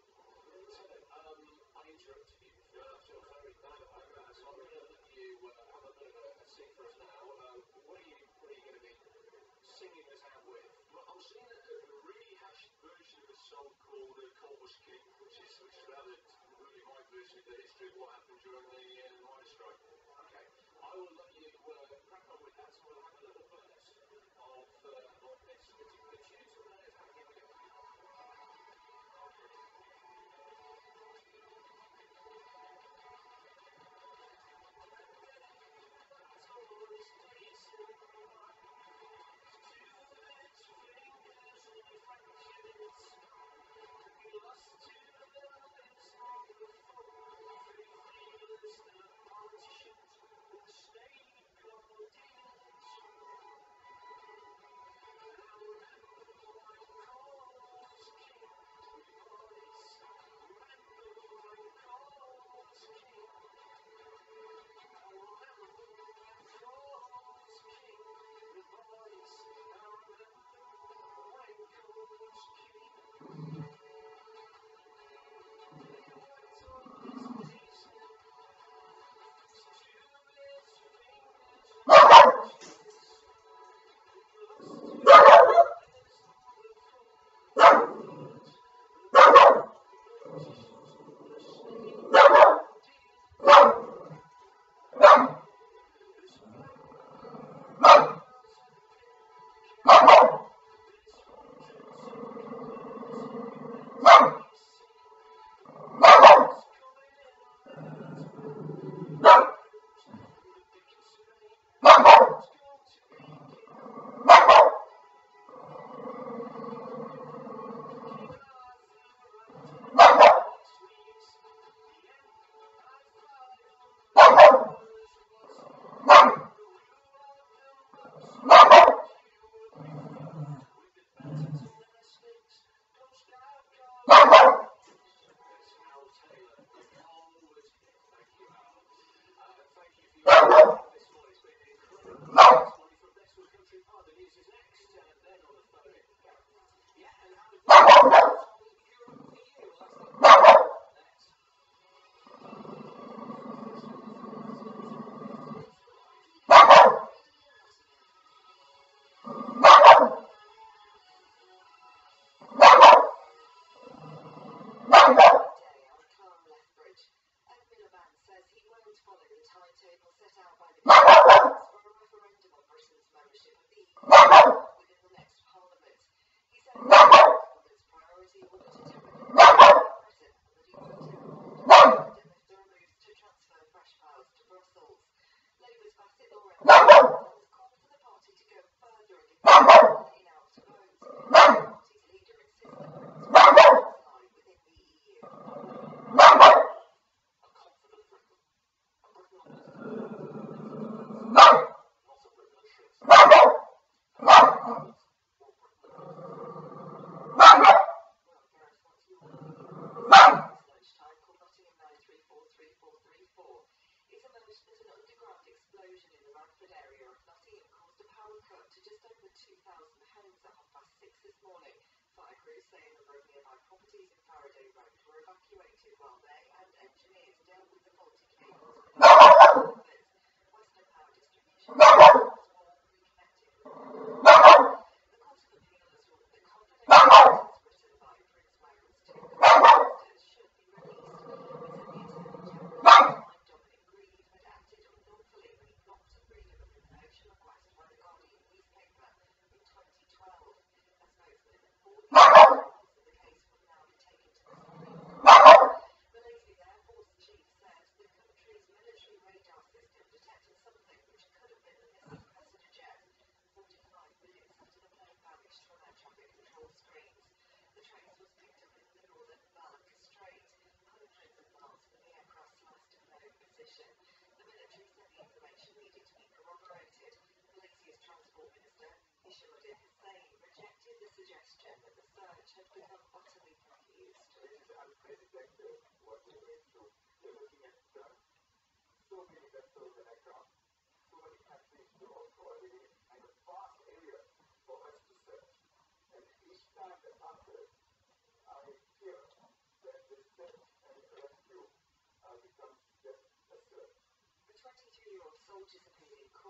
I interrupted you before. I feel very bad about that. So I'm going to let you have a bit of a sing for us now. What are you going to be singing us out with? Well, I'm singing a rehashed version of a song called Coldwash King, which is rather really my version of the history of what happened during the miners' strike. Okay, I will let you crack on with that. So we'll have a little burst of this particular tune. So there's that. Here we go.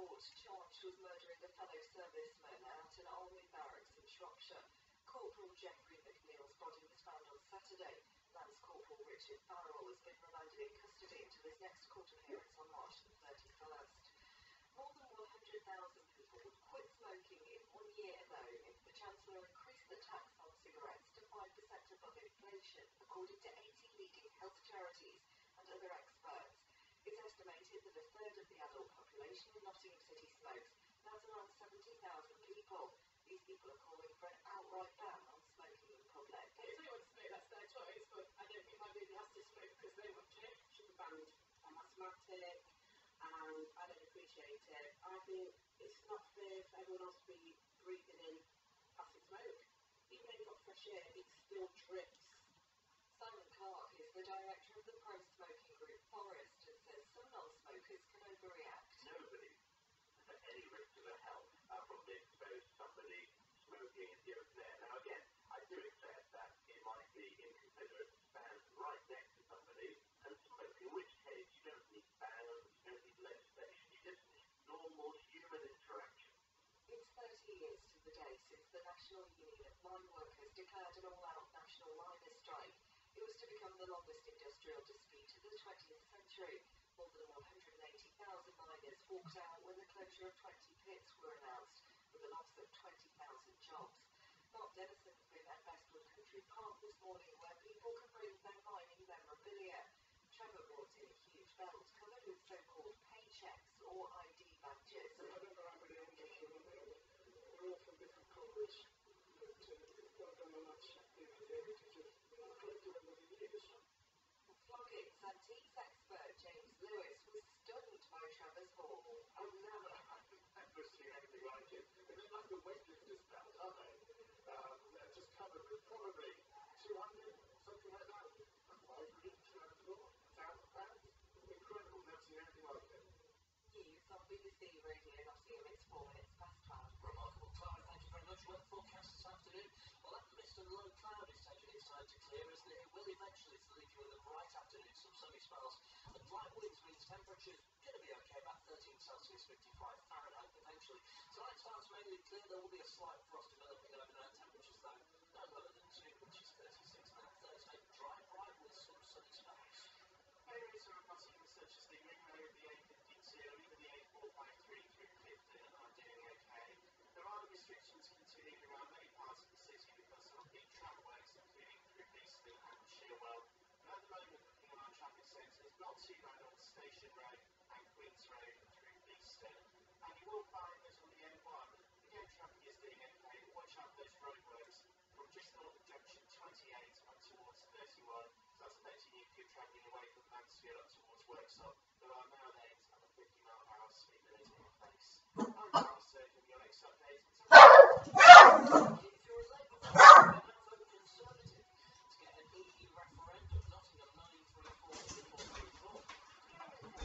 court charged with murdering a fellow serviceman at an army barracks in Shropshire. Corporal Jeffrey McNeil's body was found on Saturday. Lance Corporal Richard Farrell has been remanded in custody until his next court appearance on March the 31st. More than 100,000 people would quit smoking in 1 year alone if the Chancellor increased the tax on cigarettes to 5% above inflation, according to 80 leading health charities and other experts. It's estimated that a third of the adult population in Nottingham City smokes. That's around 70,000 people. These people are calling for an outright ban on smoking in public. If they want to smoke, that's their choice, but I don't think my baby has to smoke because they want to. Should be banned on asthmatic, and I don't appreciate it. I think it's not fair for everyone else to be breathing in plastic smoke. Even though you've got fresh air, it still drips. Simon Clark is the director of the pro-smoking group Forest and says some non-smokers can overreact. Nobody, at any risk to their health, probably expose somebody smoking in the open air. Now again, I do accept that it might be inconsiderate to stand right next to somebody and smoke, in which case you don't need bans, you don't need legislation, you just need normal human interaction. It's 30 years to the day since the National Union of Mine Workers declared an all-out national miners' strike. It was to become the longest industrial dispute of the 20th century. More than 180,000 miners walked out when the closure of 20 pits were announced, with a loss of 20,000 jobs. Mark Dennison's been at Westwood Country Park this morning, where people can bring their mining memorabilia. Trevor brought in a huge belt covered with so-called paychecks or ID badges. I don't know how many of them they're all from different colours, but it's not done a lot in the day to just collect them over the years. Floggings antiques expert James Lewis was stunned by Trevor's haul. I've never seen anything like it. They're like the weightlifter's belt, aren't they? They're just covered with probably 200, something like that. Why would it charge more? £1,000? Incredible, never seen anything like it. News on BBC Radio Nottingham, it's 4 minutes past 12. Remarkable time, thank you very much. Weather forecast this afternoon. Well, that mist and low cloud is taking its time to clear, isn't it? It will eventually leave you with a bright afternoon, some sunny spells. And light winds means temperature's going to be okay, about 13 Celsius, 55 Fahrenheit eventually. Tonight starts mainly clear. There will be a slight frost developing overnight. Temperatures though no lower than 2, which is 36. Now Thursday, dry, bright with some sunny spells. Areas around Nottingham, such as the ring road, the A52, even the A453 through Clifton are doing okay. There are the restrictions continuing around many parts of the city because of big tramways, including through Beeston and Shearwell. But at the moment, looking at our traffic centres, not too bad on Station Road and Queen's Road through Beeston. And you will find that on the M1, again, traffic is doing okay. Watch out those roadworks from just north of junction 28 up towards 31. So that's affecting you if you're travelling away from Mansfield up towards Worksop. There are now lanes at a 50-mile-per-hour speed limit in place. I'm Charles, so from your next update. If you're a Labour voter, you might vote Conservative to get an EU referendum. Nottingham 9343434.